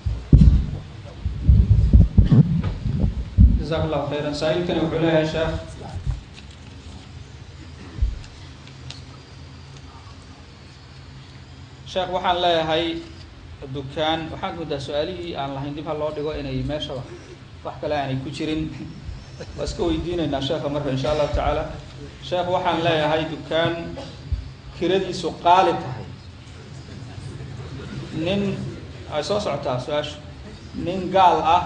jazaak allahu khayran saa-iilkani wuxuu leeyahay sheekh sheekh waxaan leeyahay dukaan waxaan moodaa su-aalihii aan lahayn dib ha loo dhigo inay meeshaba wax kale aanay ku jirin waa iska weydiinaynaa sheekha marka insha allahu tacaala sheekh waxaan leeyahay dukaan kiradiisu qaali tahay nin ay soo socotaa su-aashu nin gaal ah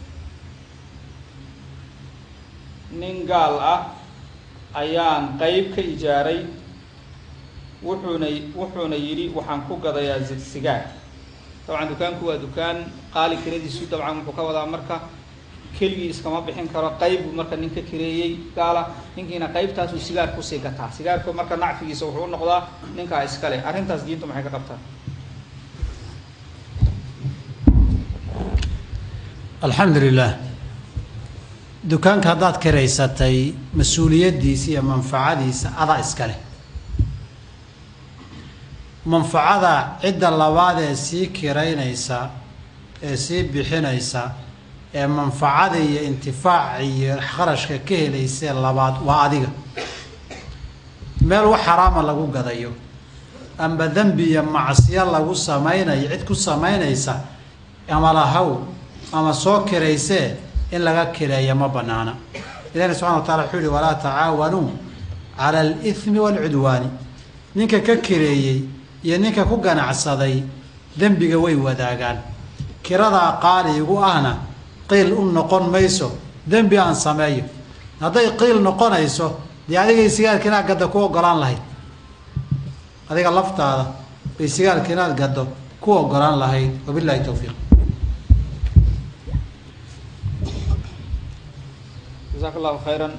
nin gaal ah ayaan qeyb ka ijaaray wuxuuna wuxuuna yidhi waxaan ku gadayaa sigaar dabcan dukaanku waa dukaan qaali kiradiisu dabcan wuxuu ka wadaa marka keligii iskama bixin karo qayb buu marka nin ka kireeyey gaala ninkiina qaybtaasuu sigaar kusii gataa sigaarku marka nacfigiisa wuxuu u noqdaa ninkaa iskale arrintaas diintu maxay ka qabtaa alxamdu lilah dukaanka haddaad kiraysatay mas-uuliyaddiisa iyo manfacadiisa adaa iska leh manfacada cidda labaad ee sii kiraynaysa ee sii bixinaysa ee manfacada iyo intifaaca iyo kharashka ka helaysee labaad waa adiga meel wax xaraama lagu gadayo amba dembi iyo macsiyo lagu samaynayo cid ku samaynaysa ama lahaw ama soo kiraysee in laga kireeya ma banaana ilahina subxana wa tacala wuxuu yihi walaa tacaawanuu cala alithmi waalcudwaani ninka ka kireeyey iyo ninka ku ganacsaday dembiga way wadaagaan kiradaa qaali igu ahna qiil u noqon mayso dembi aan sameeyo hadday qiil noqonayso dee adigay sigaarka inaad gaddo ku ogolaan lahayd adiga laftaada bay sigaarka inaad gaddo ku ogolaan lahayd wabillahi towfiiq jazaak allahu khayran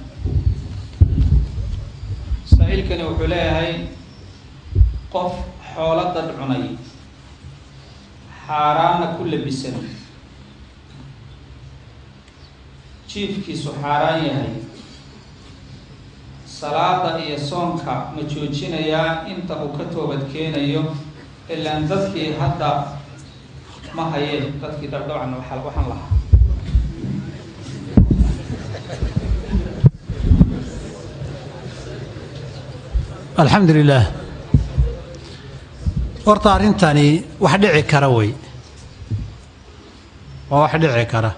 saa-iilkani wuxuu leeyahay qof xoolo dad cunay xaaraana ku labisan jiifkiisu xaaraan yahay salaada iyo soonka ma joojinayaa inta uu ka toobad keenayo ilaan dadkii hadda ma hayeen dadkii dhardhacan waxaan lahaa alxamdu lilah horta arrintani wax dhici kara wey waa wax dhici kara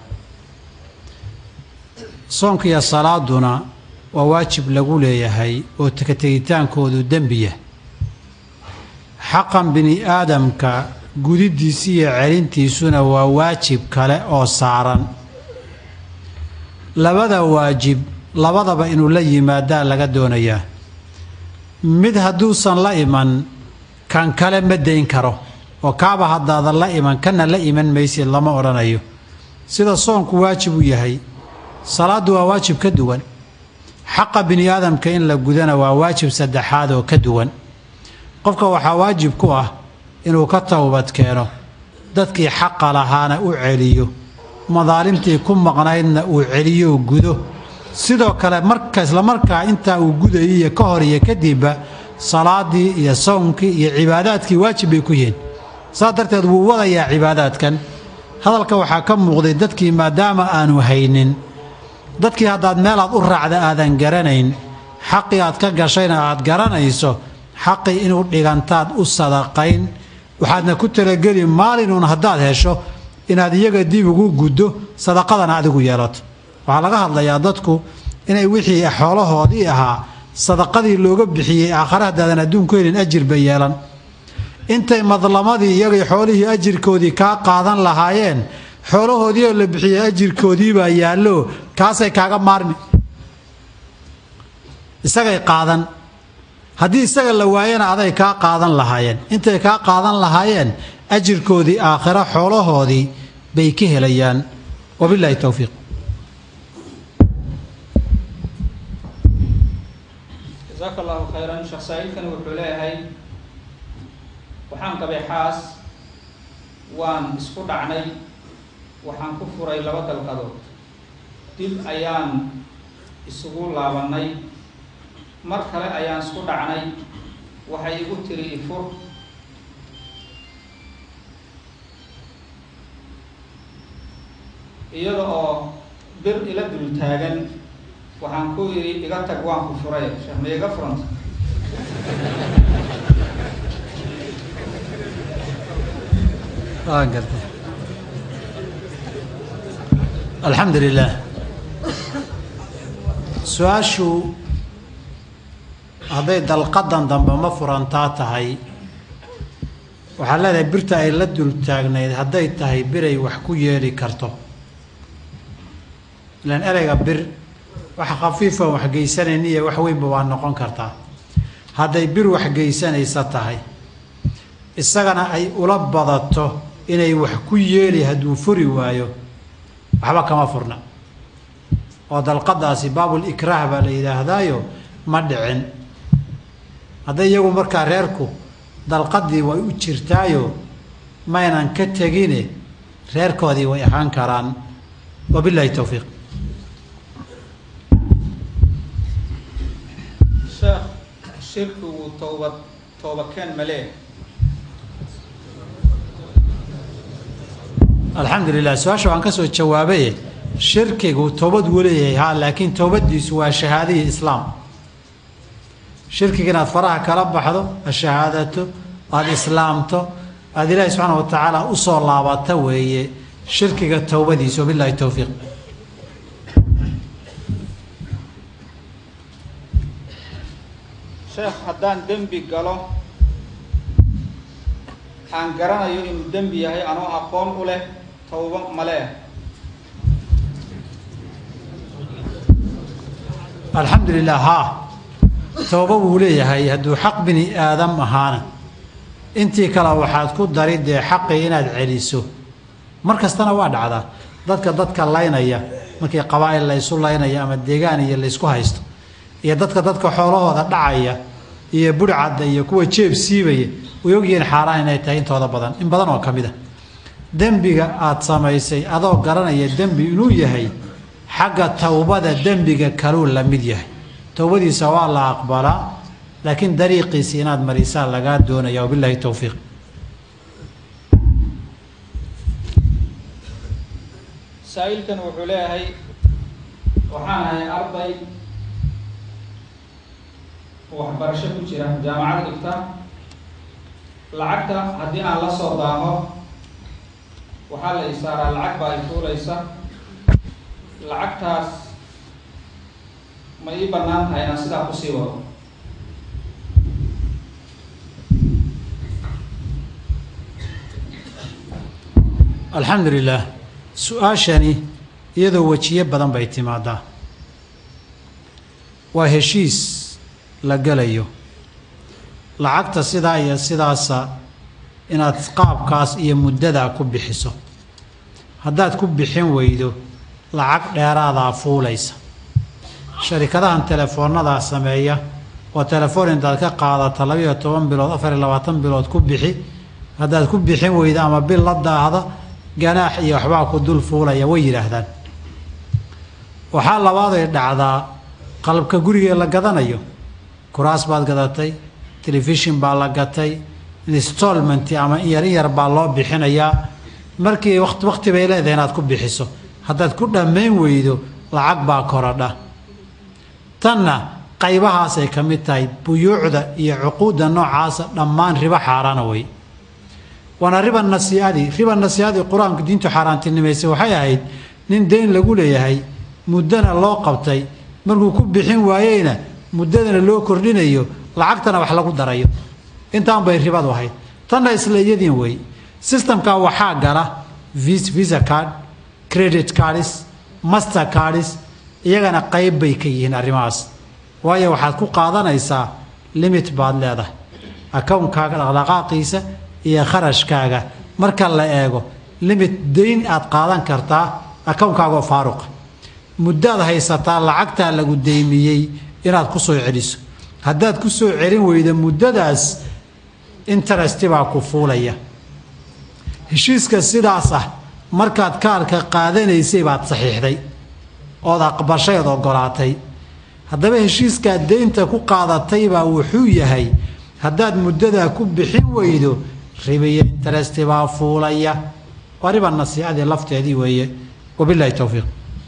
soonka iyo salaaduna waa waajib lagu leeyahay oo takategitaankoodu dembiya xaqan bini aadamka gudidiisa iyo celintiisuna waa waajib kale oo saaran labada waajib labadaba inuu la yimaadaa laga doonayaa mid hadduusan la iman kan kale ma dayn karo oo kaaba haddaadan la iman kana la iman maysid lama odhanayo sida soonku waajib u yahay salaaddu waa waajib ka duwan xaqa bini aadamka in la gudana waa waajib saddexaad oo ka duwan qofka waxaa waajib ku ah inuu ka towbad keeno dadkii xaqa lahaana u celiyo madaalimtii ku maqnaydna uu celiyo gudo sidoo kale marka isla markaa intaa uu gudayo iyo ka hor iyo kadibba salaadii iyo sawmkii iyo cibaadaadkii waajib bay ku yihiin saas darteed wuu wadayaa cibaadaadkan hadalka waxaa ka muuqday dadkii maadaama aanu haynin dadkii haddaad meelaad u raacda aadan garanayn xaqii aad ka gashayna aad garanayso xaqii inuu dhigantaad u sadaqayn waxaadna ku talageli maalinuun haddaad hesho inaad iyaga dib ugu guddo sadaqadana adigu yeelato waxaa laga hadlayaa dadku inay wixii xoolahoodii ahaa sadaqadii looga bixiyey aakhare haddaadan adduunku helin ajir bay yeelan intay madlamadii iyagay xoolihii ajirkoodii kaa qaadan lahaayeen xoolahoodii oo la bixiyey ajirkoodii baa yaallo kaasay kaaga maarmi isagay qaadan haddii isaga la waayana aday kaa qaadan lahaayeen intay kaa qaadan lahaayeen ajirkoodii aakhiro xoolahoodii bay ka helayaan wabilaahi towfiiq jazaaka allahu khayran sheekh saaiilkani wuxuu leeyahay waxaan qabay xaas waan isku dhacnay waxaan ku furay laba dalqadood dib ayaan isugu laabannay mar kale ayaan isku dhacnay waxay igu tiri ifur iyada oo bir ila dul taagan waxaan ku yidhi iga tag waan ku furay sheekh ma iga furanta alxamdu lilah su-aashu hadday dalqadan dambe ma furantaa tahay waxaa leedahay birta ay la dul taagnayd hadday tahay biray wax ku yeeli karto ilaan ereyga bir wax khafiifa wax geysanayn iyo wax weynba waa noqon kartaa hadday bir wax geysanaysa tahay isagana ay ula badato inay wax ku yeeli hadduu furi waayo waxba kama furna oo dalqadaasi baabul ikraah baa la yidhaahdaayo ma dhicin hadday iyagu markaa reerku dalqadii way u jirtaayo maynan ka tegine reerkoodii way ahaan karaan wabilaahi towfiiq sheekh shirkigu toobad toobakeen malee alxamdu lilah su-aasha waxaan ka soo jawaabaye shirkigu toobad wuu leeyahay haa laakiin toobadiisu waa shahaadaiyo islaam shirkiga inaad faraha kala baxdo ashahaadato aada islaamto aada ilaahi subxaana wa tacaala usoo laabata weeye shirkiga towbadiisa wabilaahi towfiiq sheekh haddaan dembi galo aan garanayo inuu dembi yahay anoo aqoon u leh towbo malee alxamdu lilah haa towbo wuu leeyahay hadduu xaq bini aadam ahaana intii kale waxaad ku dari dee xaqii inaad celiso mar kastana waa dhacdaa dadka dadka laynaya markii qabaa'il laysu laynaya ama deegaan iyo laysku haysto iyo dadka dadka xoolahooda dhacaya iyo budhcadda iyo kuwa jeeb siibaya way ogyihiin xaaraan inay tahay intooda badan in badan oo ka mid a dembiga aada samaysay adoo garanaya dembi inuu yahay xagga towbada dembiga kaluu la mid yahay towbadiisa waa la aqbalaa laakiin dariiqiisi inaad marisaan lagaa doonaya wabilaahi towfiiq saa-iilkan wuxuu leeyahay waxaan ahay arday waxbarasho ku jira jaamacad dhigta lacagta haddii aan la soo daaho waxaa la isaaraa lacag baa i fuulaysa lacagtaas ma ii bannaan tahay inaan sidaa kusii wado الحمد لله سؤاشاني iyadoo wajiye badan bay timaadaa waa heshiis la galayo lacagta sidaa iyo sidaasa inaad qaabkaas iyo muddada ku bixiso haddaad ku bixin weydo lacag dheeraada fuulaysa sharikadahan telefoonada sameeya oo telefoon intaad ka qaadato laba iyo toban bilood afar iyo labaatan bilood ku bixi haddaad ku bixin weydo ama bil la daahda ganaax iyo waxbaa ku dul fuulaya way yidhaahdaan waxaa labaad ay dhacdaa qalabka guriga la gadanayo kuraas baad gadatay telefishin baa la gatay installment ama yar yar baa loo bixinayaa markii waqti waqti bay leedahay inaad ku bixiso haddaad ku dhammayn weydo lacag baa korodha tanna qaybahaas ay ka mid tahay buyuucda iyo cuquudda noocaasa dhammaan ribo xaaraana wey waana riba nasii'adii riba nasii'adii qur-aanka diintu xaaraantinimaysay waxay ahayd nin deyn lagu leeyahay muddana loo qabtay markuu ku bixin waayeyna muddadana loo kordhinayo lacagtana wax lagu darayo intaan bay ribadu ahayd tanna isla iyadiin wey systemka waxaa gala visa card credit cards master cards iyagana qayb bay ka yihiin arrimahaas waayo waxaad ku qaadanaysaa limit baad leedahay akawnkaaga dhaqdhaqaaqiisa iyo kharashkaaga marka la eego limit deyn aad qaadan kartaa akawnkaagoo faaruqa muddaad haysataa lacagtaa lagu deymiyey inaad ku soo celiso haddaad ku soo celin weydo muddadaas interest baa ku fuulaya heshiiska sidaas ah markaad kaarka qaadanaysay baad saxiixday ood aqbashay ood ogolaatay haddaba heshiiskaad deynta ku qaadatay baa wuxuu yahay haddaad muddadaa ku bixin weydo ribiyo interest baa fuulaya waa riba nasiicadii lafteedii weeye wabillahi towfiiq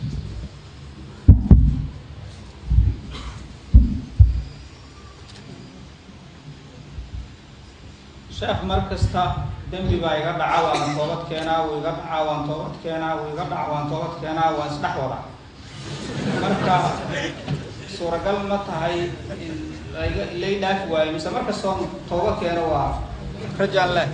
sheekh mar kasta dembi baa iga dhaca waan toobad keenaa wuu iga dhacaa waan toobad keenaa wuu iga dhaca waan toobad keenaa waan isdhex wada marka suuragal ma tahay in lay dhaafi waayo mise mar kastoo toobad keeno waa rajaan leh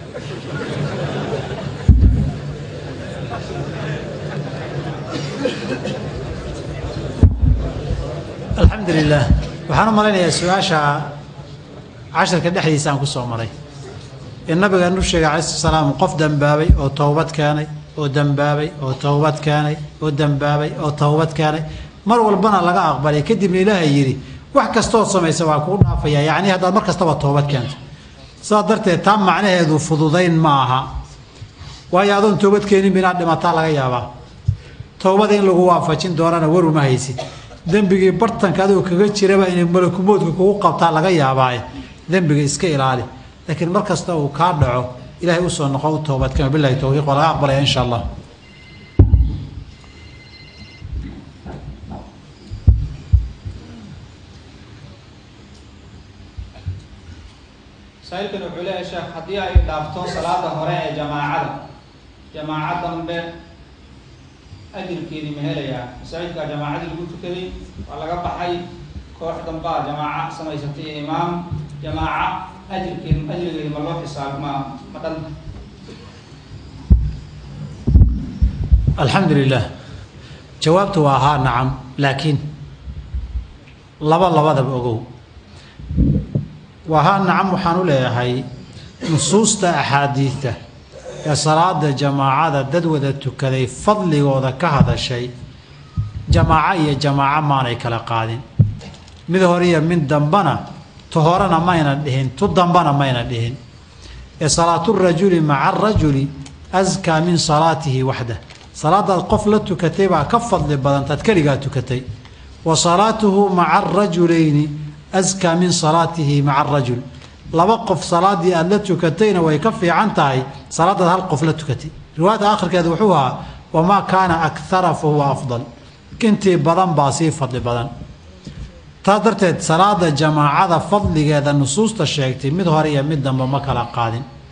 الحمد لله waxaan u maleynayaa su-aasha casharka dhexdiisa aan ku soo maray in nabigeenu sheegay calayhi salaam qof dambaabay oo toobad keenay oo dambaabay oo toobad keenay oo dambaabay oo toobad keenay mar walbana laga aqbalay kadibna ilaahay yidhi wax kastoo samaysa waa kuu dhaafaya yacni haddaad mar kastaba toobad keento sidaa darteed taa macnaheedu fududayn ma aha waayo adoon toobad keenin inaad dhimataa laga yaabaa toobada in lagu waafajin doonana waruma haysid dembigii bartanka adoo kaga jiraba inay malakumoodka kugu qabtaa laga yaabaaye dembiga iska ilaali laakiin mar kasta uu kaa dhaco ilaahay usoo noqo u toobadkeen billahi towfiiq waa laga aqbalaya insha allah saailkan wuxuu leeyahay sheekh haddii ay dhaafto salaada hore ee jamaacada jamaaca dambe ajirkeedii ma helayaa masaajidka jamaacadii lagu tukaday waa laga baxay koox dambaa jamaaca samaysatay iyo imaam jamaaca ajirkeed ajrigeedi ma loo xisaab ma ma dhanta alxamdu lilah jawaabtu waa haa nacam laakiin laba labadaba ogow waa haa nacam waxaan u leeyahay nusuusta axaadiidta ee salaada jamaacada dad wada tukaday fadligooda ka hadashay jamaaco iyo jamaaco maanay kala qaadin mid hore iyo mid dambana tu horena mayna dhihin tu dambana mayna dhihin ee salaatu rajuli maca arajuli askaa min salaatihi waxdah salaadaad qof la tukatay baa ka fadli badan taad keligaa tukatay wa salaatuhu maca arajulayni askaa min salaatihi maca arajul laba qof salaadii aada la tukatayna way ka fiican tahay salaadaad hal qof la tukatay riwaayada akhirkeeda wuxuu ahaa wamaa kaana akara fa huwa afdal intii badan baa sii fadli badan taas darteed salaada jamaacada fadligeeda nusuusta sheegtay mid hore iyo mid dambe ma kala qaadin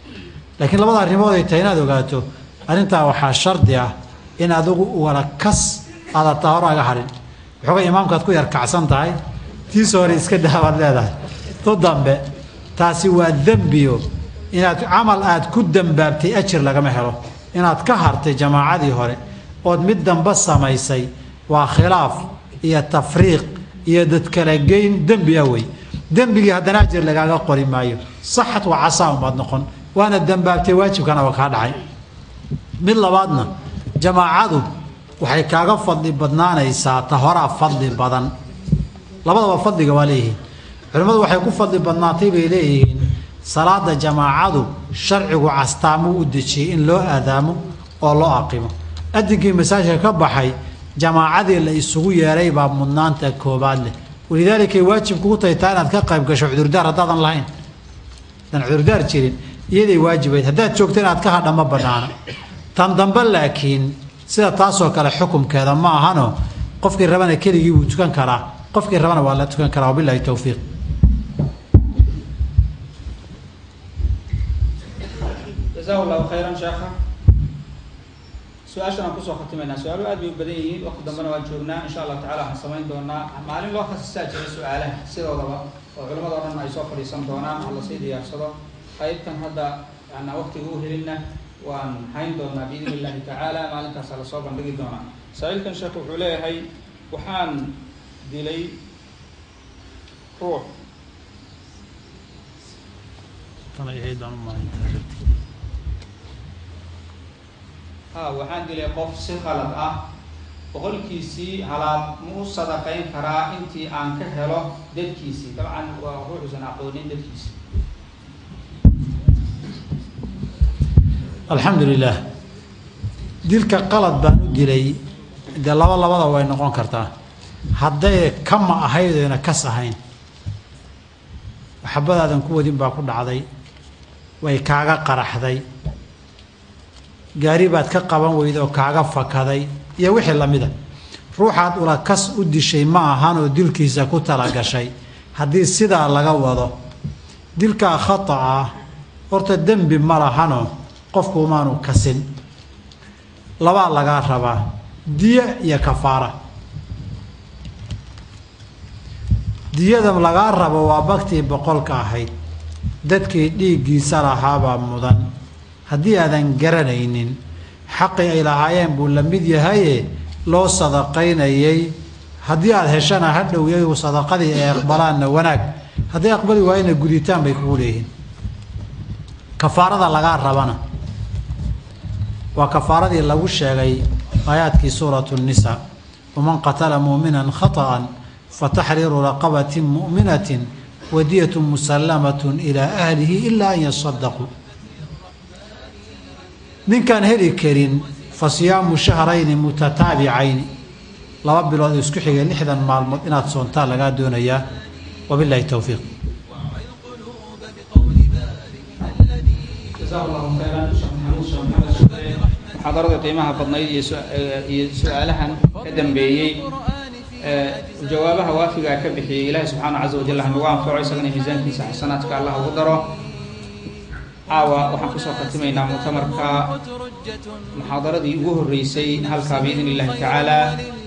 laakiin labada arrimood ay tahay inaad ogaato arrintaa waxaa shardi ah in adigu wala kas aada tahoraaga harin waxooga imaamkaad ku yar kacsan tahay tiisa hore iska daabaad leedahay to dambe taasi waa dembiyo inaad camal aad ku dambaabtay ajir lagama helo inaad ka hartay jamaacadii hore ood mid dambe samaysay waa khilaaf iyo tafriiq iyo dad kala geyn dembi ah wey dembigii haddana ajir lagaaga qori maayo saxad waa casaa umaad noqon waana dambaabtay waajibkana waa kaa dhacay mid labaadna jamaacadu waxay kaaga fadli badnaanaysaa ta horaa fadli badan labadaba fadliga waa leeyihiin culimmadu waxay ku fadli badnaatay bay leeyihiin salaada jamaacadu sharcigu castaamuu u dejiyey in loo aadaamo oo loo aqimo adinkii masaajidka ka baxay jamaacadii la isugu yeeray baa mudnaanta koobaad leh walidaalika waajib kugu tahay taa inaad ka qayb gasho cudurdaar haddaadan lahayn haddaan cudurdaar jirin iyaday waajibayd haddaad joogto inaad ka hadha ma banaana tan dambe laakiin sida taasoo kale xukumkeeda ma ahano qofkii rabana keligii wuu tukan karaa qofkii rabana waa la tukan karaa wabillahi towfiiq جزاه الله خيرا شيخا سؤاشنا كسو ختمنا سؤال aad bay badan yihiin waqti dambana waan joognaa insha Allah taala waxaan sameyn doonaa maalin loo khasisay jira su'aalaha sidoodaba oo culimada oo dhan ay soo fadhiisan doonaan alla sii diyaarsado qaybtan hadda ana waqtiga u helina waan hayn doonaa biidin Ilaahi taala maalintaas la soo bandhigi doonaa sa'ilkan sheekhu wuxuu leeyahay waxaan dilay ruux tan ay haydan ma ها waxaan dilay qof si khalad ah boqolkiisii halaad mu sadaqayn karaa intii aan ka helo dadkiisii dabcan waa ruuxsan aqoonin dadkiisii alxamdulilah dilka qalad baan u dilay dee laba labada way noqon kartaa hadday kama ahaydayna kas ahayn waxbadaadan ku wadin baa ku dhacday way kaaga qaraxday gaari baad ka qaban weydo oo kaaga fakaday iyo wixii lamida ruuxaad ula kas u dishay ma ahan oo dilkiisa ku tala gashay haddii sidaa laga wado dilka khata ah horta dembi ma lahano qofku maanu kasin labaa lagaa rabaa diya iyo kafaara diyada lagaa rabo waa bagtii boqolka ahayd dadkii dhiiggiisa lahaabaa mudan haddii aadan garanaynin xaqii ay lahaayeen buu la mid yahaye loo sadaqaynayay haddii aada heshana ha dhowyay sadaqadii ay aqbalaanna wanaag hadday aqbali waayena guditaan bay kugu leeyihiin kafaarada lagaa rabana waa kafaaradii lagu sheegay aayaadkii suuratu nisa waman qatala muuminan khata'an fataxriiru raqabatin mu'minatin wadiyatu musallamatun ilaa ahlihi ilaa an yasadaquu ninkaan heli karin fa siyaamu shahrayni mutataabicayni laba bilood isku xigay lixdan maalmood inaad soontaa lagaa doonayaa wabillahi towfiiq جزاه الله خيرا شيخ محمود شيخ محمد محاضرة قيمها بدنيد iyo su'aalahan ka dambeeyay jawaabaha waafiga ka bixiyay Ilaahay subhanahu wa ta'ala nagu anfaco isagana miisaankiisa xasanaadka Allah ugu daro aawa waxaan ku soo khatimaynaa mu'tamarka muxaadaradii ugu horeysay halka biidin Ilaahi ta'ala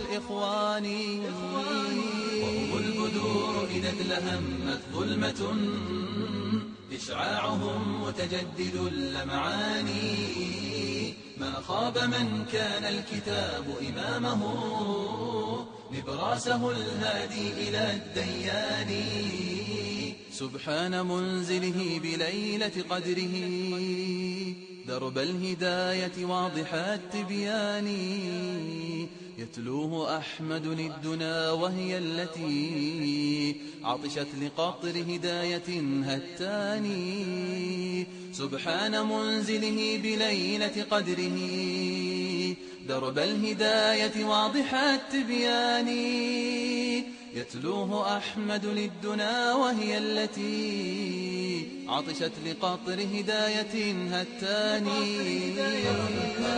إشعاعهم متجدد اللمعاني ما خاب من كان الكتاب إمامه نبراسه الهادي إلى الديان سبحان منزله بليلة قدره درب الهداية واضح التبيان يتلوه أحمد للدنا وهي التي عطشت لقطر هداية هتاني سبحان منزله بليلة قدره درب الهداية واضح التبيان يتلوه أحمد للدنا وهي التي عطشت لقطر هداية هتاني